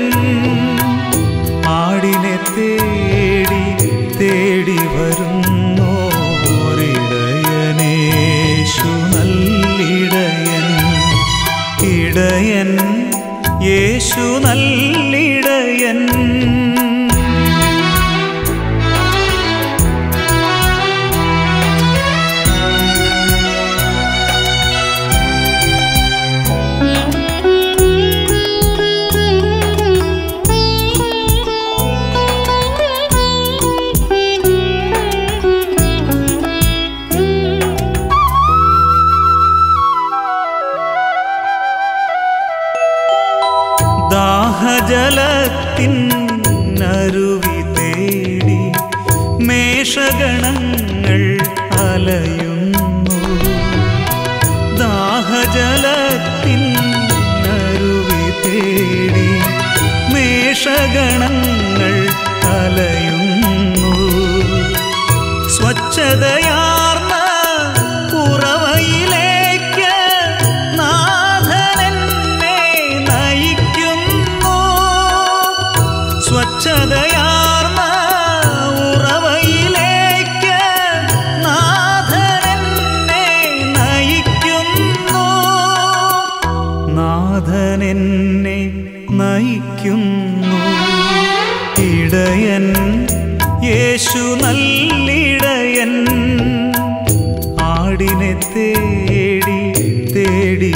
ആടിനെ തേടി തേടി വരുന്നോരിടയനേശു നല്ലിടയൻ. ഇടയൻ യേശു നല്ലിടയൻ. ദാഹജലത്തിനരുവി തേടി മേഷഗണങ്ങൾ അലയുന്നു. ദാഹജലത്തിനരുവി തേടി മേഷഗണങ്ങൾ അലയുന്നു. സ്വച്ഛതയാർന്ന ഉറവയിലേക്ക് നാഥനെന്നെ നയിക്കുന്നു. സ്വച്ഛതയാർന്ന ഉറവയിലേക്ക് നാഥനെന്നെ നയിക്കുന്നു. നാഥനെന്നെ നയിക്കുന്നു. ഇടയൻ യേശു നല്ലിടയൻ, ആടിനെ തേടി തേടി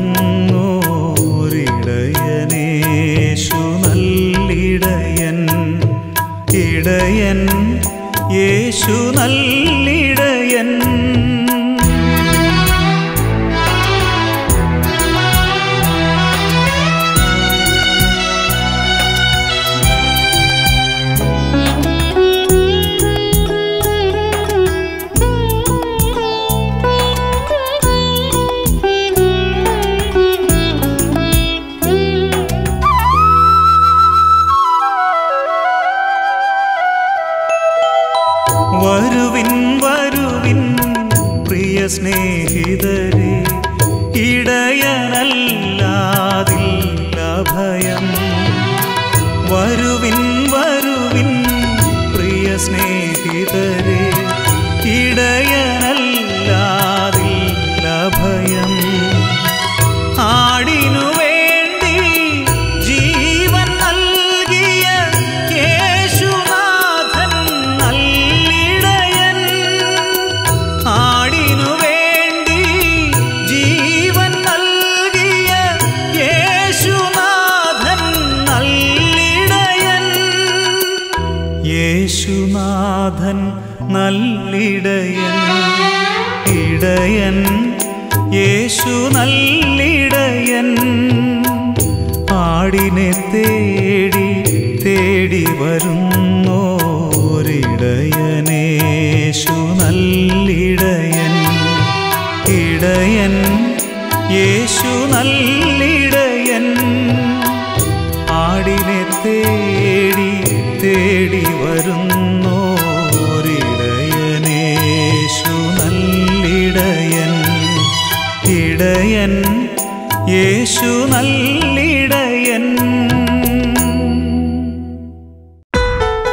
വരുന്നോരിടയനേശു നല്ലിടയൻ. ഇടയൻ യേശു നല്ലിടയൻ. വരുവിൻ വരുവിൻ പ്രിയ സ്നേഹിതരെ, ഇടയനല്ലാതില്ല ഭയം. വരുവിൻ വരുവിൻ പ്രിയ സ്നേഹിതരെ, ഇടയനല്ലാതില്ല ഭയം. ആടിനു വേണ്ടി ജീവൻ നൽകിയ യേശുനാഥൻ നല്ലിടയൻ. ആടിനു വേണ്ടി ജീവൻ നൽകിയ യേശുനാഥൻ നല്ലിടയൻ. യേശുനാഥൻ നല്ലിടയൻ. ഇടയൻ യേശു നല്ലിടയൻ, ആടിനെ തേടി തേടി വരുന്നോരിടയനേശു നല്ലിടയൻ. ഇടയൻ യേശു നല്ലിടയൻ, ആടിനെ തേടി തേടി വരുന്നോരിടയനേശു നല്ലിടയൻ. ഇടയൻ യേശു നല്ലിടയൻ.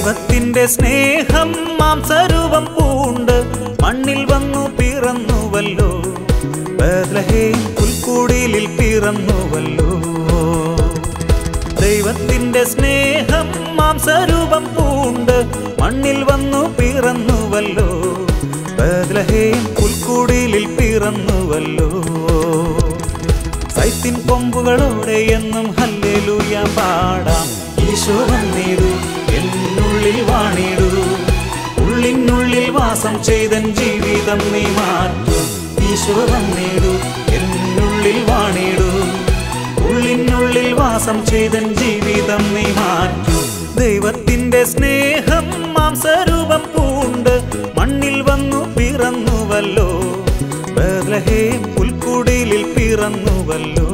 ദൈവത്തിന്റെ സ്നേഹം മാംസരൂപം പൂണ്ട് മണ്ണിൽ വന്നു പിറന്നുവല്ലോ. ബേത്ലഹേം പുൽക്കൂടിലിൽ പിറന്നുവല്ലോ. ദൈവത്തിന്റെ സ്നേഹം മാംസരൂപം പൂണ്ട് മണ്ണിൽ വന്നു പിറന്നുവല്ലോ. ബേത്ലഹേം പുൽക്കൂടിലിൽ പിറന്നുവല്ലോ. സൈത്തിൻ കൊമ്പുകളോടെ എന്നും ഹല്ലേലൂയ പാടാം. ഈശോ വന്നിടൂ, എന്നുള്ളിൽ വാണിടൂ. ഉള്ളിനുള്ളിൽ വാസം ചെയ്തൻ ജീവിതം നീ മാറ്റും. ഈശോ വന്നിടൂ, എന്നുള്ളിൽ വാണിടൂ. ഉള്ളിനുള്ളിൽ വാസം ചെയ്തൻ ജീവിതം നീ മാറ്റും. ദൈവത്തിന്റെ സ്നേഹം മാംസരൂപം പൂണ്ട് മണ്ണിൽ വന്നു പിറന്നുവല്ലോ. ബേത്ലഹേം പുൽക്കൂടിലിൽ പിറന്നുവല്ലോ.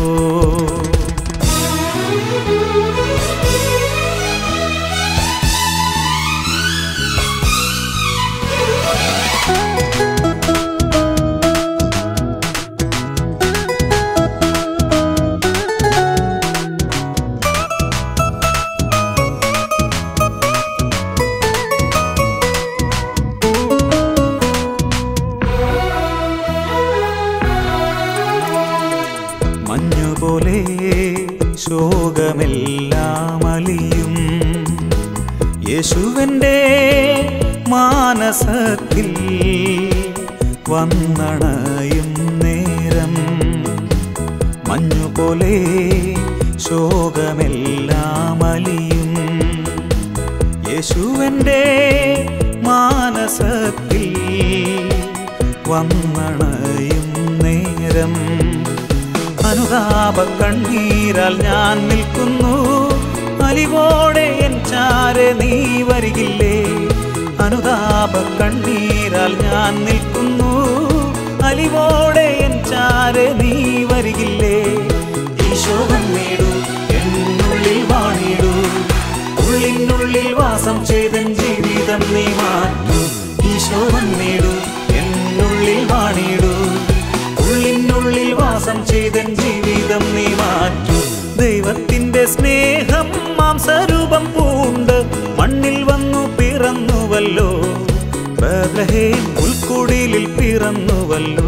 മഞ്ഞുപോലെ ശോകമെല്ലാം അലിയും യേശുവിൻ്റെ മാനസത്തിൽ വന്നണയും നേരം. മഞ്ഞുപോലെ ശോകമെല്ലാം അലിയും യേശുവിൻ്റെ മാനസത്തിൽ വന്നണയും നേരം. അനുതാപ കണ്ണീരാൽ ഞാൻ നിൽക്കുന്നു, അലിവോടെ എൻ ചാരെ നീ വരികില്ലേ. അനുതാപ കണ്ണീരാൽ ഞാൻ നിൽക്കുന്നു, അലിവോടെ എൻ ചാരെ നീ വരികില്ലേ. ഈശോ വന്നിടൂ, എന്നുള്ളിൽ വാണിടൂ. ഉള്ളിനുള്ളിൽ വാസം ചെയ്തൻ ജീവിതം നീ മാറ്റൂ. ഈശോ വന്നിടൂ, എന്നുള്ളിൽ വാണിടൂ. ഉള്ളിനുള്ളിൽ വാസം ചെയ്തൻ ജീവിതം നീ മാറ്റൂ. ദൈവത്തിന്റെ സ്നേഹം മാംസരൂപം പൂണ്ട് മണ്ണിൽ വന്നു പിറന്നുവല്ലോ. ബേത്ലഹേം പുൽക്കൂടിലിൽ പിറന്നുവല്ലോ.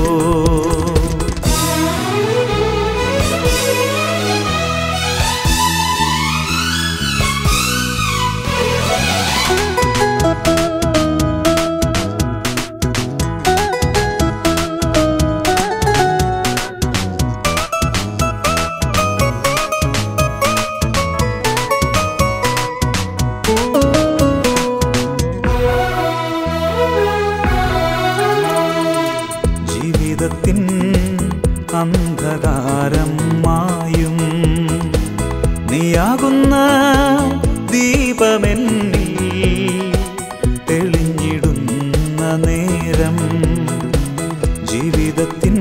ജീവിതത്തിൻ അന്ധകാരം മായും നീയാകുന്ന ദീപമെന്നിൽ തെളിഞ്ഞിടുന്ന നേരം. ജീവിതത്തിൻ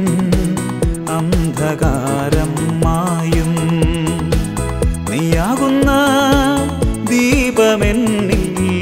അന്ധകാരം മായും നീയാകുന്ന ദീപമെന്നിൽ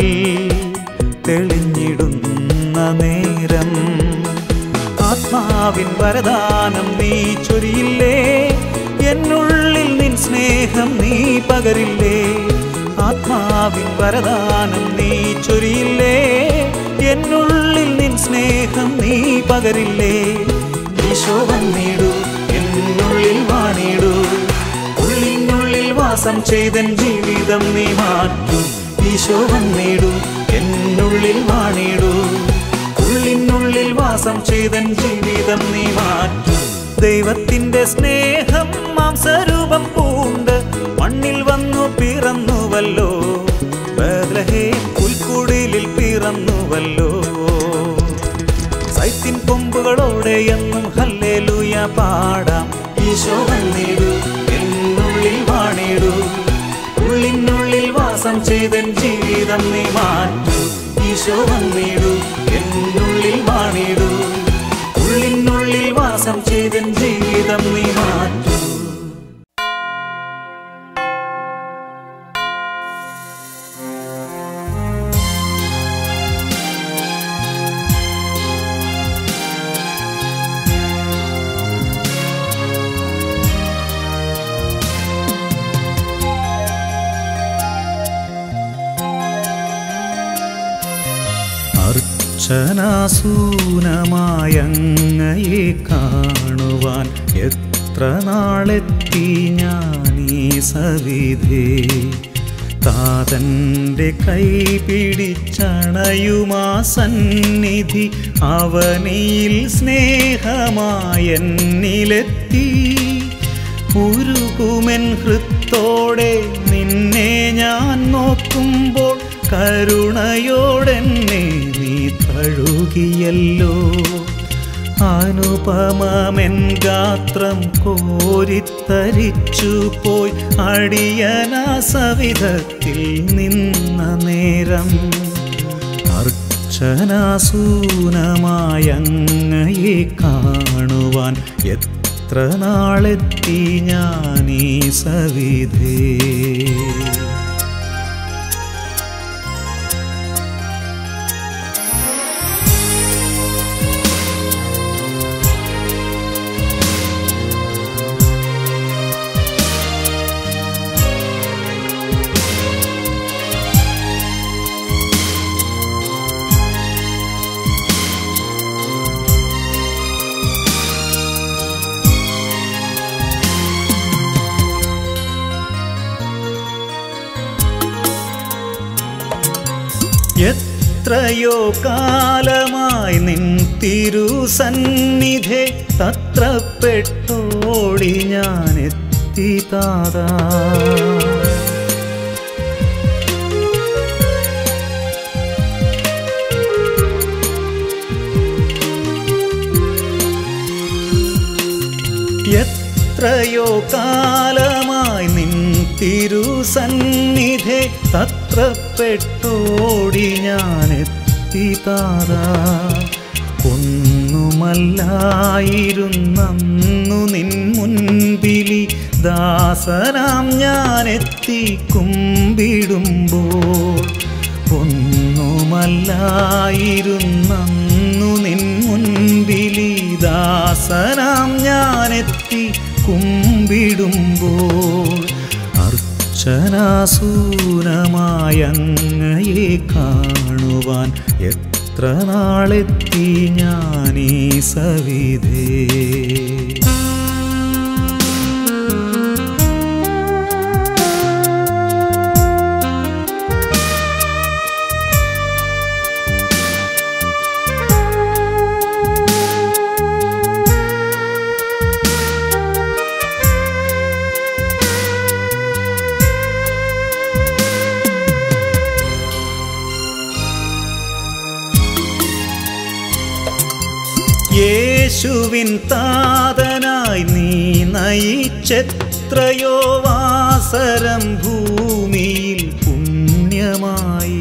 തെളിഞ്ഞിടുന്ന നേരം. ആത്മാവിൻ വരദാനം നീ ചൊരിയില്ലേ, എന്നുള്ളിൽ നിൻ സ്നേഹം നീ പകരില്ലേ. ആത്മാവിൻ വരദാനം നീ ചൊരിയില്ലേ, എന്നുള്ളിൽ നിൻ സ്നേഹം നീ പകരില്ലേ. ഈശോ വന്നിടൂ, എന്നുള്ളിൽ വാണിടൂ. ഉള്ളിനുള്ളിൽ വാസം ചെയ്തൻ ജീവിതം നീ മാറ്റൂ. ഈശോ വന്നിടൂ, എന്നുള്ളിൽ വാണിടൂ. ഉള്ളിനുള്ളിൽ വാസം ചെയ്തൻ ജീവിതം നീ മാറ്റൂ. ദൈവത്തിന്റെ സ്നേഹം മാംസരൂപം പൂണ്ട് മണ്ണിൽ വന്നു പിറന്നുവല്ലോ. ബേത്ലഹേം പുൽക്കൂടിലിൽ പിറന്നുവല്ലോ. സൈത്തിൻ കൊമ്പുകളോടെ എന്നും ഹല്ലേലൂയ പാടാം. ഈശോ വന്നിടൂ, എന്നുള്ളിൽ വാണിടൂ. ഉള്ളിനുള്ളിൽ വാസം ചെയ്തൻ ജീവിതം നീ മാറ്റൂ. ഈശോ വന്നിടൂ, എന്നുള്ളിൽ വാണിടൂ. ഉള്ളിനുള്ളിൽ വാസം ചെയ്തൻ ജീവിതം നീ മാറ്റൂ. അർച്ചനാസൂനമായങ്ങയെ കാണുവാൻ എത്ര നാളെത്തി ഞാനീ സവിധേ. താതൻ്റെ കൈ പിടിച്ചണയുമാ സന്നിധി അവനിൽ സ്നേഹമായെന്നിലെത്തി. ഉരുകുമെൻ ഹൃത്തോടെ നിന്നെ ഞാൻ നോക്കുമ്പോൾ കരുണയോടെന്നെ നീ തഴുകിയല്ലോ. അനുപമമെൻ ഗാത്രം കോരിത്തരിച്ചു പോയി അടിയനാ സവിധത്തിൽ നിന്ന നേരം. അർച്ചനാസൂനമായങ്ങയെ കാണുവാൻ എത്ര നാളെത്തി ഞാനീ സവിധേ. എത്രയോ കാലമായി നിൻ തിരുസന്നിധേ തത്രപ്പെട്ടോടി ഞാൻ എത്തി താതാ. എത്രയോ കാലമായി നിൻ തിരുസന്നിധേ തത്രപ്പെട്ടോടി ഞാനെത്തി താതാ. ഒന്നുമല്ലായിരുന്നന്നു നിൻ മുൻപിലി ദാസനാം ഞാനെത്തി കുമ്പിടുമ്പോൾ. ഒന്നുമല്ലായിരുന്നന്നു നിൻ മുൻപിലി ദാസനാം ഞാനെത്തി കുമ്പിടുമ്പോൾ. അർച്ചനാസൂനമായങ്ങയെ കാണുവാൻ എത്ര നാളെത്തി ഞാനീ സവിധേ. യേശുവിൻ താതനായി നീ നയിച്ചെത്രയോ വാസരം ഭൂമിയിൽ പുണ്യമായി.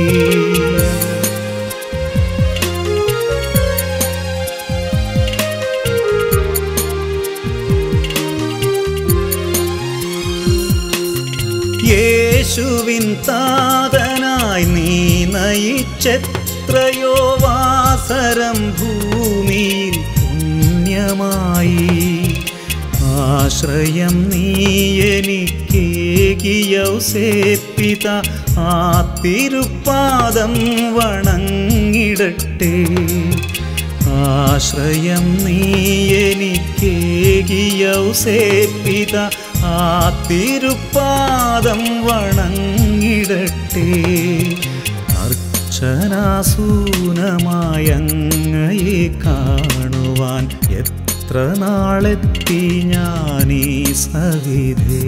യേശുവിൻ താതനായി നീ നയിച്ചെത്രയോ വാസരം ഭൂമിയിൽ പുണ്യമായി. ആശ്രയം നീ എനിക്കേകിയൗസേപ്പിത ആ തിരുപ്പാദം വണങ്ങിടട്ടെ. ആശ്രയം നീ എനിക്കേകിയൗസേപ്പിത ആ തിരുപ്പാദം വണങ്ങിടട്ടെ. അർച്ചനാസൂനമായങ്ങയെ കാണുവാൻ എത്ര നാളെത്തി ഞാനീ സവിധേ.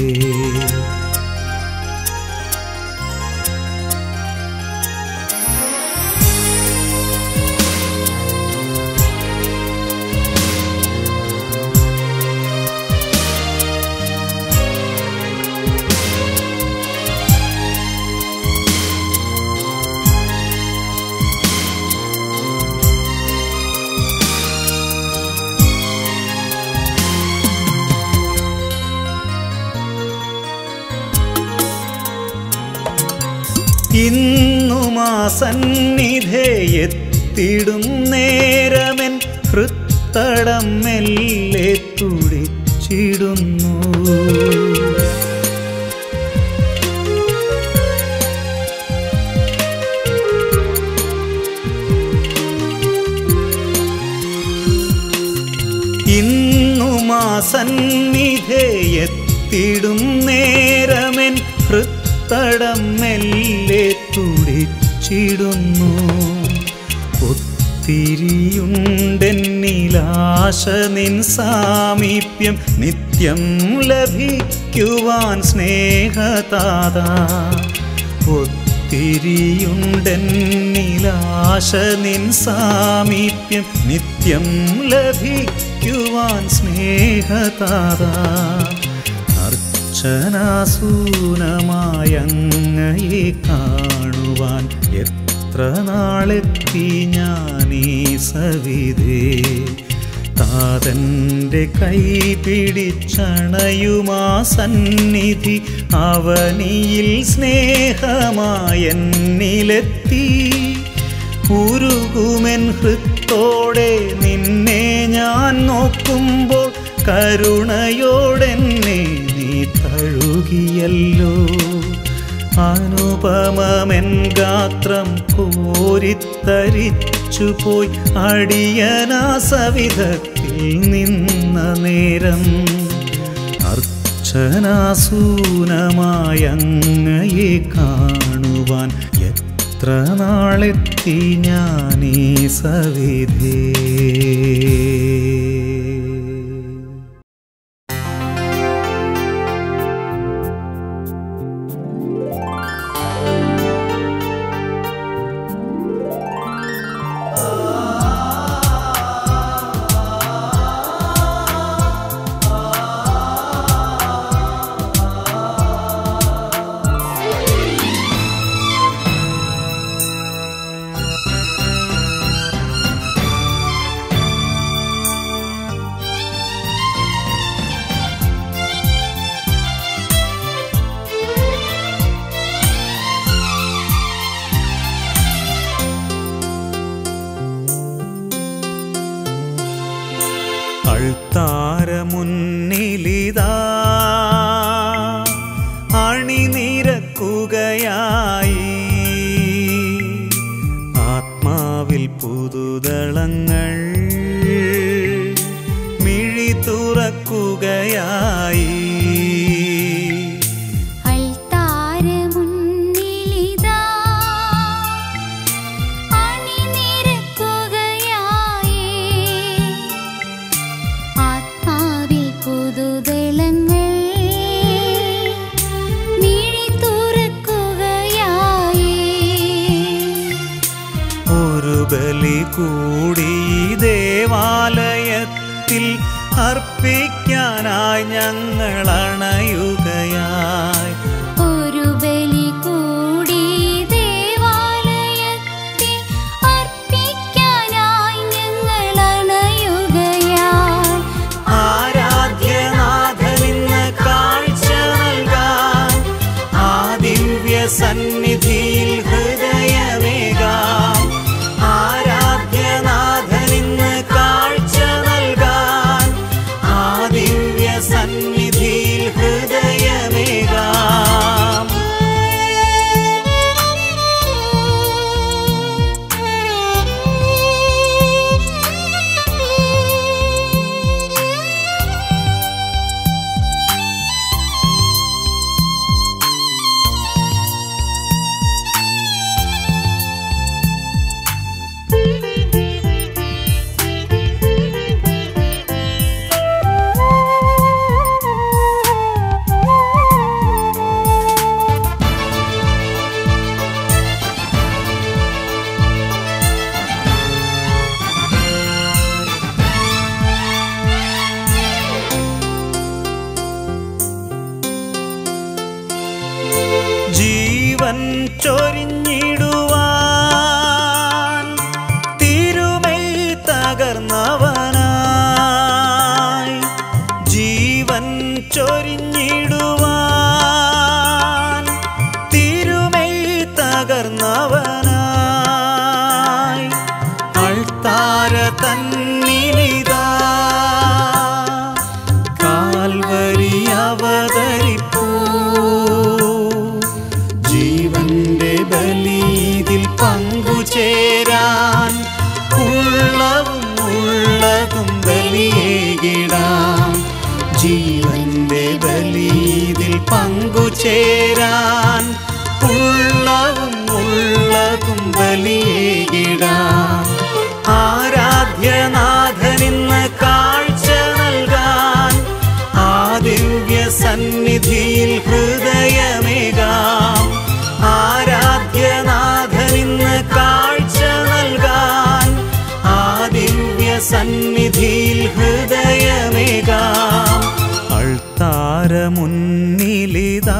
ഇന്നുമാ സന്നിധേ എത്തിടും നേരമെൻ ഹൃത്തടം മെല്ലെ തുടിച്ചിടുന്നു. സന്നിധേ എത്തിടും നേരമെൻ ഹൃത്തടം മെല്ലെ തുടിച്ചിടുന്നു. ഒത്തിരിയുണ്ടെന്നിലാശ നിൻ സാമീപ്യം നിത്യം ലഭിക്കുവാൻ സ്നേഹതാതാ. ഒത്തിരിയുണ്ടെന്നിലാശ നിൻ സാമീപ്യം നിത്യം ലഭിക്കുവാൻ സ്നേഹതാതാ. അർച്ചനാസൂനമായങ്ങയെ കാണുവാൻ എത്ര നാളെത്തി ഞാനീ സവിധേ. താതൻ്റെ കൈ പിടിച്ചണയുമാ സന്നിധി അവനിയിൽ സ്നേഹമായെന്നിലെത്തി. ഉരുകുമെൻ ഹൃത്തോടെ നിന്നെ ഞാൻ നോക്കുമ്പോൾ കരുണയോടെന്നെ നീ തഴുകിയല്ലോ. അനുപമമെൻ ഗാത്രം കോരിത്തരിച്ചു പോയി അടിയനാ സവിധത്തിൽ നിന്ന നേരം. അർച്ചനാസൂനമായങ്ങയെ കാണുവാൻ എത്ര നാളെത്തി ഞാനീ സവിധേ. അൾത്താരമുന്നിലിതാ അണിനിരക്കുകയായി. ആത്മാവിൽ പുതുദളങ്ങൾ മിഴി തുറക്കുകയായി. ബലി കൂടി ദേവാലയത്തിൽ അർപ്പിക്കാനായി ഞങ്ങൾ അണയുകയായി. ഒരു ബലി കൂടി ദേവാലയത്തിൽ അർപ്പിക്കാനായി ഞങ്ങൾ അണയുകയായി. ആരാധ്യനാഥനിന്ന് കാഴ്ച നൽകാൻ ആ ദിവ്യ സന്നിധിയിൽ ഹൃദയമേകാം. ആരാധ്യനാഥനിന്ന് കാഴ്ച നൽകാൻ ആ ദിവ്യ സന്നിധിയിൽ ഹൃദയമേകാം. ജീവൻ ചൊരിഞ്ഞിടുവാൻ തിരുമൈ തകർന്നവനായി. ജീവൻ ചൊരിഞ്ഞിടുവാൻ തിരുമൈ തകർന്നവനായി. അൾത്താര തന്നിലിതാ കാൽവരി അവതരിപ്പൂ. ജീവന്റെ ബലിയിൽ പങ്കുചേരാൻ ഉള്ളവും ഉള്ളതും ബലിയേകിടാം. പങ്കുചേരാൻ ഉള്ളവും ഉള്ളതും ബലിയേകിടാം. ആരാധ്യനാഥനിന്ന് കാഴ്ച നൽകാൻ ആ ദിവ്യ സന്നിധിയിൽ ഹൃദയമേകാം. ആരാധ്യനാഥനിന്ന് കാഴ്ച നൽകാൻ ആ ദിവ്യ സന്നിധിയിൽ ഹൃദയമേകാം. അൾത്താരമുന്നിലിതാ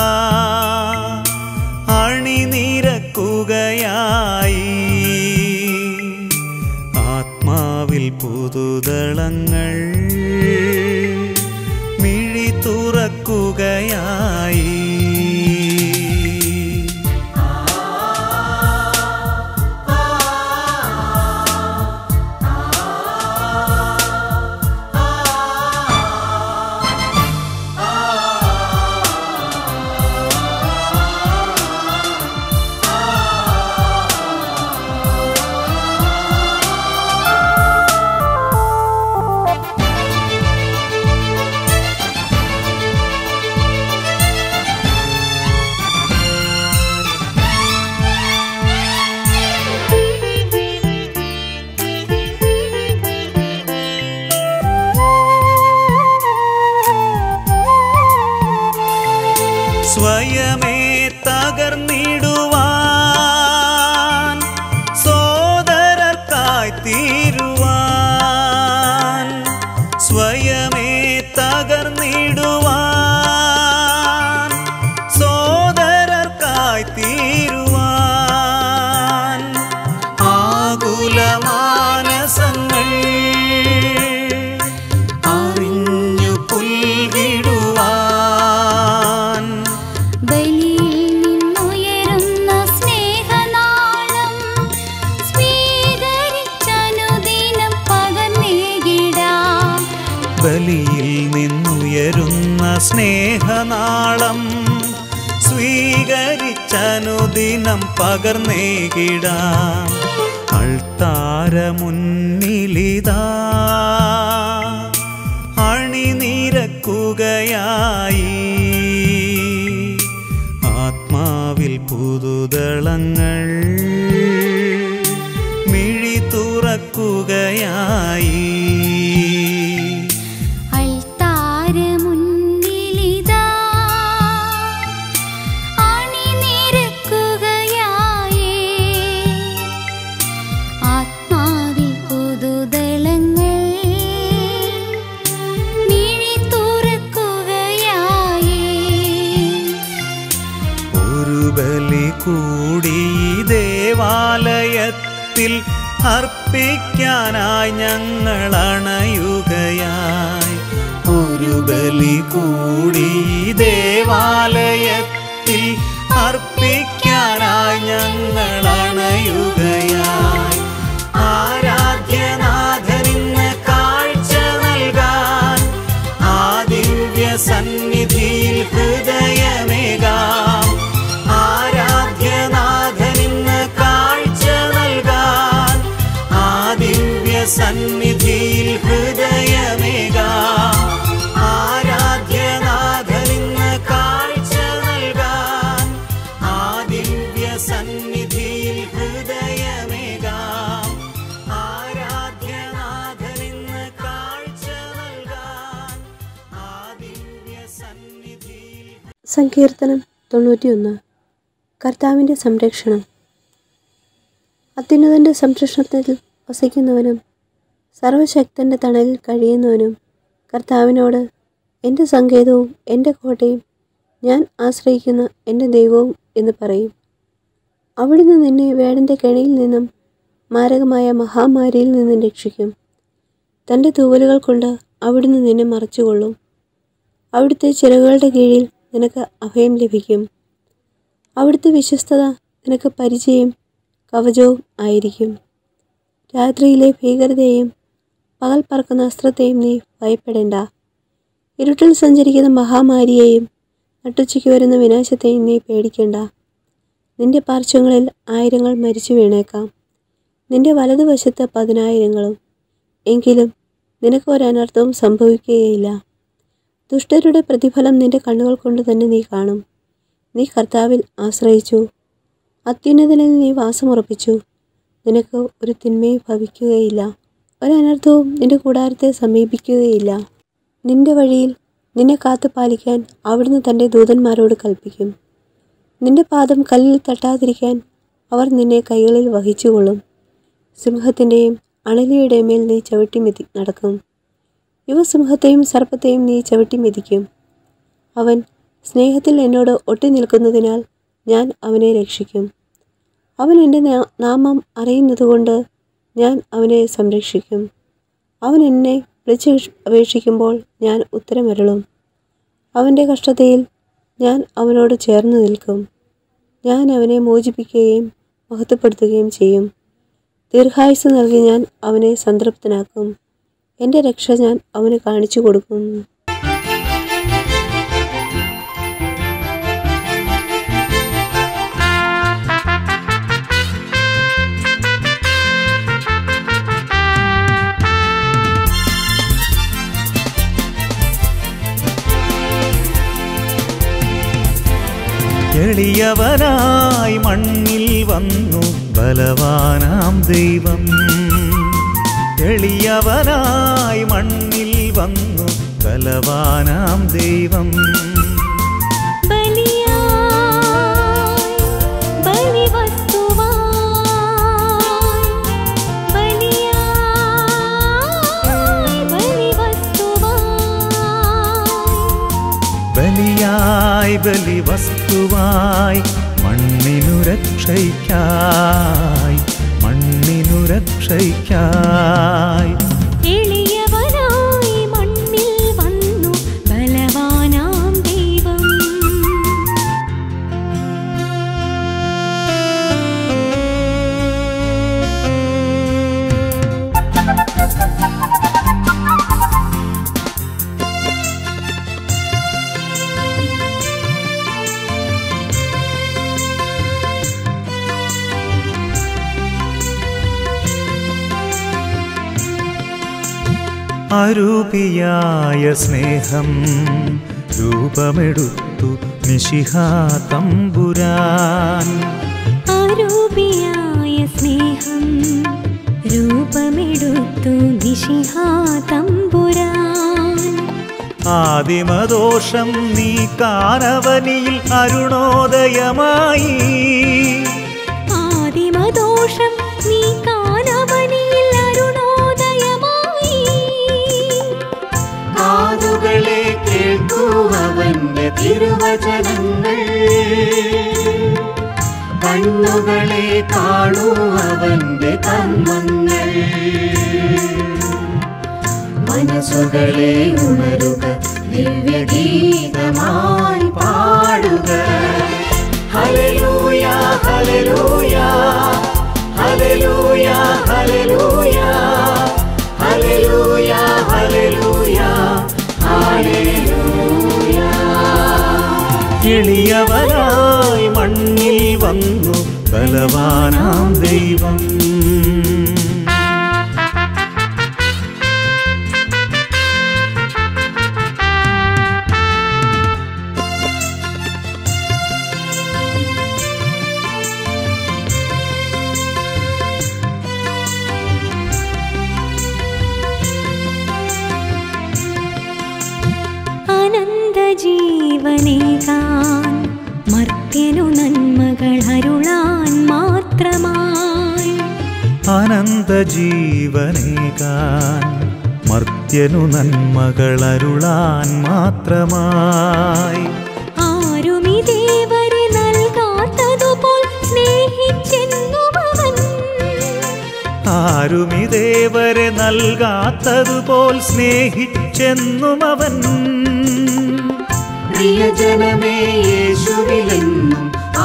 അണിനിരക്കുകയായി, ആത്മാവിൽ പുതുദളങ്ങൾ മിഴി തുറക്കുകയായി. സ്വയമേ തകർന്നിടുവാൻ, സോദരർക്കായി തീരുവാൻ. സ്വയമേ തകർന്നിടുവാൻ, സോദരർക്കായി തീരുവാൻ. ആകുലമാനസങ്ങൾ അറിഞ്ഞു പുൽകിടുവാൻ. ബലിയിൽ നിന്നുയരുന്ന സ്നേഹനാളം സ്വീകരിച്ചനുദിനം പകർന്നേകിടാം. ബലിയിൽ നിന്നുയരുന്ന സ്നേഹനാളം സ്വീകരിച്ചനുദിനം പകർന്നേകിടാം. അൾത്താരമുന്നിലിതാ അണിനിരക്കുകയായി, ആത്മാവിൽ പുതുദളങ്ങൾ മിഴി തുറക്കുകയായി. അൾത്താരമുന്നിലിതാ അണിനിരക്കുകയായി, ആത്മാവിൽ പുതുദളങ്ങൾ മിഴി തുറക്കുകയായി. ഒരു ബലി കൂടി ദേവാലയത്തിൽ അർപ്പിക്കാനായി ഞങ്ങൾ അണയുകയായി. ഒരു ബലി കൂടി ദേവാലയത്തിൽ അർപ്പിക്കാനായി ഞങ്ങൾ അണയുകയായി. ആരാധ്യനാഥനിന്ന് കാഴ്ച നൽകാൻ ആ ദിവ്യ സന്നിധിയിൽ ഹൃദയമേകാം. ആരാധ്യനാഥനിന്ന് കാഴ്ച നൽകാൻ ആ ദിവ്യ സന്നിധിയിൽ ഹൃദയമേകാം. ആരാധ്യനാഥനിന്ന് കാഴ്ച നൽകാൻ ആ ദിവ്യ സന്നിധിയിൽ ഹൃദയമേകാം. ആരാധ്യനാഥനിന്ന് കാഴ്ച നൽകാൻ ആ ദിവ്യ സന്നിധിയിൽ. സങ്കീർത്തനം തൊണ്ണൂറ്റിയൊന്ന്. കർത്താവിൻ്റെ സംരക്ഷണം. അത്യുന്നതൻ്റെ സംരക്ഷണത്തിൽ വസിക്കുന്നവനും സർവശക്തൻ്റെ തണലിൽ കഴിയുന്നവനും കർത്താവിനോട്, എൻ്റെ സങ്കേതവും എൻ്റെ കോട്ടയും ഞാൻ ആശ്രയിക്കുന്ന എൻ്റെ ദൈവവും എന്ന് പറയും. അവിടുന്ന് നിന്നെ വേടൻ്റെ കെണിയിൽ നിന്നും മാരകമായ മഹാമാരിയിൽ നിന്നും രക്ഷിക്കും. തൻ്റെ തൂവലുകൾ കൊണ്ട് അവിടുന്ന് നിന്നെ മറച്ചുകൊള്ളും. അവിടുത്തെ ചിറകുകളുടെ കീഴിൽ നിനക്ക് അഭയം ലഭിക്കും. അവിടുത്തെ വിശ്വസ്തത നിനക്ക് പരിചയം കവചവും ആയിരിക്കും. രാത്രിയിലെ ഭീകരതയെയും പകൽ പറക്കുന്ന അസ്ത്രത്തെയും നീ ഭയപ്പെടേണ്ട. ഇരുട്ടിൽ സഞ്ചരിക്കുന്ന മഹാമാരിയെയും നട്ടുച്ചയ്ക്ക് വരുന്ന വിനാശത്തെയും നീ പേടിക്കേണ്ട. നിന്റെ പാർശ്വങ്ങളിൽ ആയിരങ്ങൾ മരിച്ചു വീണേക്കാം, നിന്റെ വലതുവശത്ത് പതിനായിരങ്ങളും, എങ്കിലും നിനക്ക് ഒരനർത്ഥവും സംഭവിക്കുകയില്ല. ദുഷ്ടരുടെ പ്രതിഫലം നിന്റെ കണ്ണുകൾ കൊണ്ട് തന്നെ നീ കാണും. നീ കർത്താവിൽ ആശ്രയിച്ചു, അത്യുന്നതനിൽ നീ വാസമുറപ്പിച്ചു. നിനക്ക് ഒരു തിന്മയും ഭവിക്കുകയില്ല, ഒരനർത്ഥവും നിന്റെ കൂടാരത്തെ സമീപിക്കുകയില്ല. നിന്റെ വഴിയിൽ നിന്നെ കാത്തു പാലിക്കാൻ അവിടുന്ന് തൻ്റെ ദൂതന്മാരോട് കൽപ്പിക്കും. നിന്റെ പാദം കല്ലിൽ തട്ടാതിരിക്കാൻ അവർ നിന്നെ കൈകളിൽ വഹിച്ചുകൊള്ളും. സിംഹത്തിൻ്റെയും അണലിയുടെയും മേൽ നീ ചവിട്ടി മെതി നടക്കും. യുവസിംഹത്തെയും സർപ്പത്തെയും നീ ചവിട്ടി മെതിക്കും. അവൻ സ്നേഹത്തിൽ എന്നോട് ഒട്ടി നിൽക്കുന്നതിനാൽ ഞാൻ അവനെ രക്ഷിക്കും. അവൻ എൻ്റെ നാമം അറിയുന്നതുകൊണ്ട് ഞാൻ അവനെ സംരക്ഷിക്കും. അവൻ എന്നെ വിളിച്ച് അപേക്ഷിക്കുമ്പോൾ ഞാൻ ഉത്തരമരുളും. അവൻ്റെ കഷ്ടതയിൽ ഞാൻ അവനോട് ചേർന്ന് നിൽക്കും. ഞാൻ അവനെ മോചിപ്പിക്കുകയും മഹത്വപ്പെടുത്തുകയും ചെയ്യും. ദീർഘായുസ്സ് നൽകി ഞാൻ അവനെ സംതൃപ്തനാക്കും. എൻ്റെ രക്ഷ ഞാൻ അവന് കാണിച്ചു കൊടുക്കും. എളിയവനായി മണ്ണിൽ വന്നു ബലവാനാം ദൈവം. എളിയവനായി മണ്ണിൽ വന്നു ബലവാനാം ദൈവം. ബലിയായി ബലിവസ്തുവായി മണ്ണിനു രക്ഷയ്ക്കായി മണ്ണിനു രക്ഷയ്ക്കായി എളിയവനായി മണ്ണിൽ വന്നു ബലവാനാം ദൈവം. അരൂപിയായ സ്നേഹം രൂപമെടുത്തു മിശിഹാ തമ്പുരാൻ. അരൂപിയായ സ്നേഹം രൂപമെടുത്തു മിശിഹാ തമ്പുരാൻ. ആദിമദോഷം നീക്കാനവനിൽ അരുണോദയമായി. ആദിമദോഷം നീക്കാനവനിൽ അരുണോദയമായി. കാതുകളെ കേൾക്കൂ അവന്റെ തിരുവചനങ്ങൾ, കണ്ണുകളെ കാണൂ അവന്റെ കർമ്മങ്ങൾ. മനസ്സുകളെ ഉണരുക, ദിവ്യഗീതമായി പാടുക. ഹല്ലേലൂയ ഹല്ലേലൂയ ഹല്ലേലൂയ ഹല്ലേലൂയ ഹല്ലേലൂയ ഹല്ലേലൂയ ഹല്ലേലൂയ. എളിയവനായി മണ്ണിൽ വന്നു ബലവാനാം ദൈവം. ജീവനേകാൻ മർത്യനു നന്മകൾ അരുളാൻ മാത്രമായി. അനന്ത ജീവനേകാൻ മർത്യനു നന്മകൾ അരുളാൻ മാത്രമായി. ആരുമിതേവരെ നൽകാത്തതുപോൽ സ്നേഹിച്ചെന്നുമവൻ. ആരുമിതേവരെ നൽകാത്തതുപോൽ സ്നേഹിച്ചെന്നുമവൻ. പ്രിയജനമേ, യേശുവിലെന്നും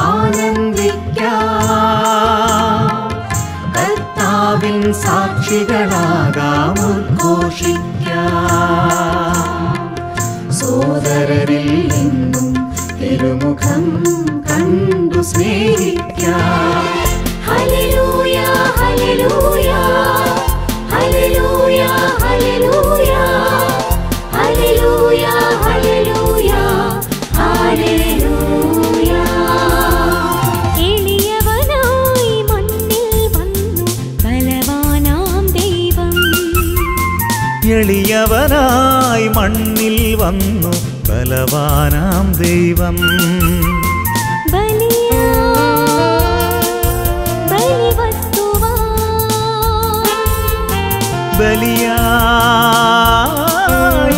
ആനന്ദിക്കാം. കർത്താവിൻ സാക്ഷികളാകാം, ഉദ്ഘോഷിക്കാം. സോദരരിൽ നിന്നും തിരുമുഖം കണ്ടു സ്നേഹിക്കാം. ഹല്ലേലൂയ ഹല്ലേലൂയ ഹല്ലേലൂയ ഹല്ലേലൂയ ഹല്ലേലൂയ ഹല്ലേലൂയ. എളിയവനായി മണ്ണിൽ വന്നു ബലവാനാം ദൈവം. ബലിയായി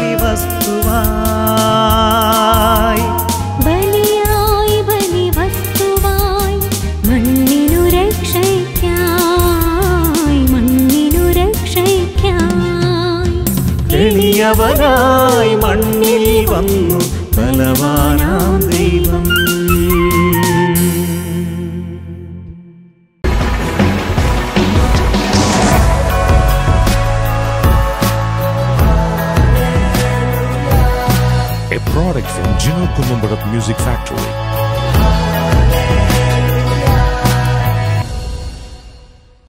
ബലിവസ്തുവായി ബലിയായി ബലിവസ്തുവായി മണ്ണിനു രക്ഷയ്ക്കായി മണ്ണിനു രക്ഷയ്ക്കായി എളിയവനായി മണ്ണിൽ വന്നു ബലവാനാം ദൈവം. A product from Gino Columbarat Music Factory.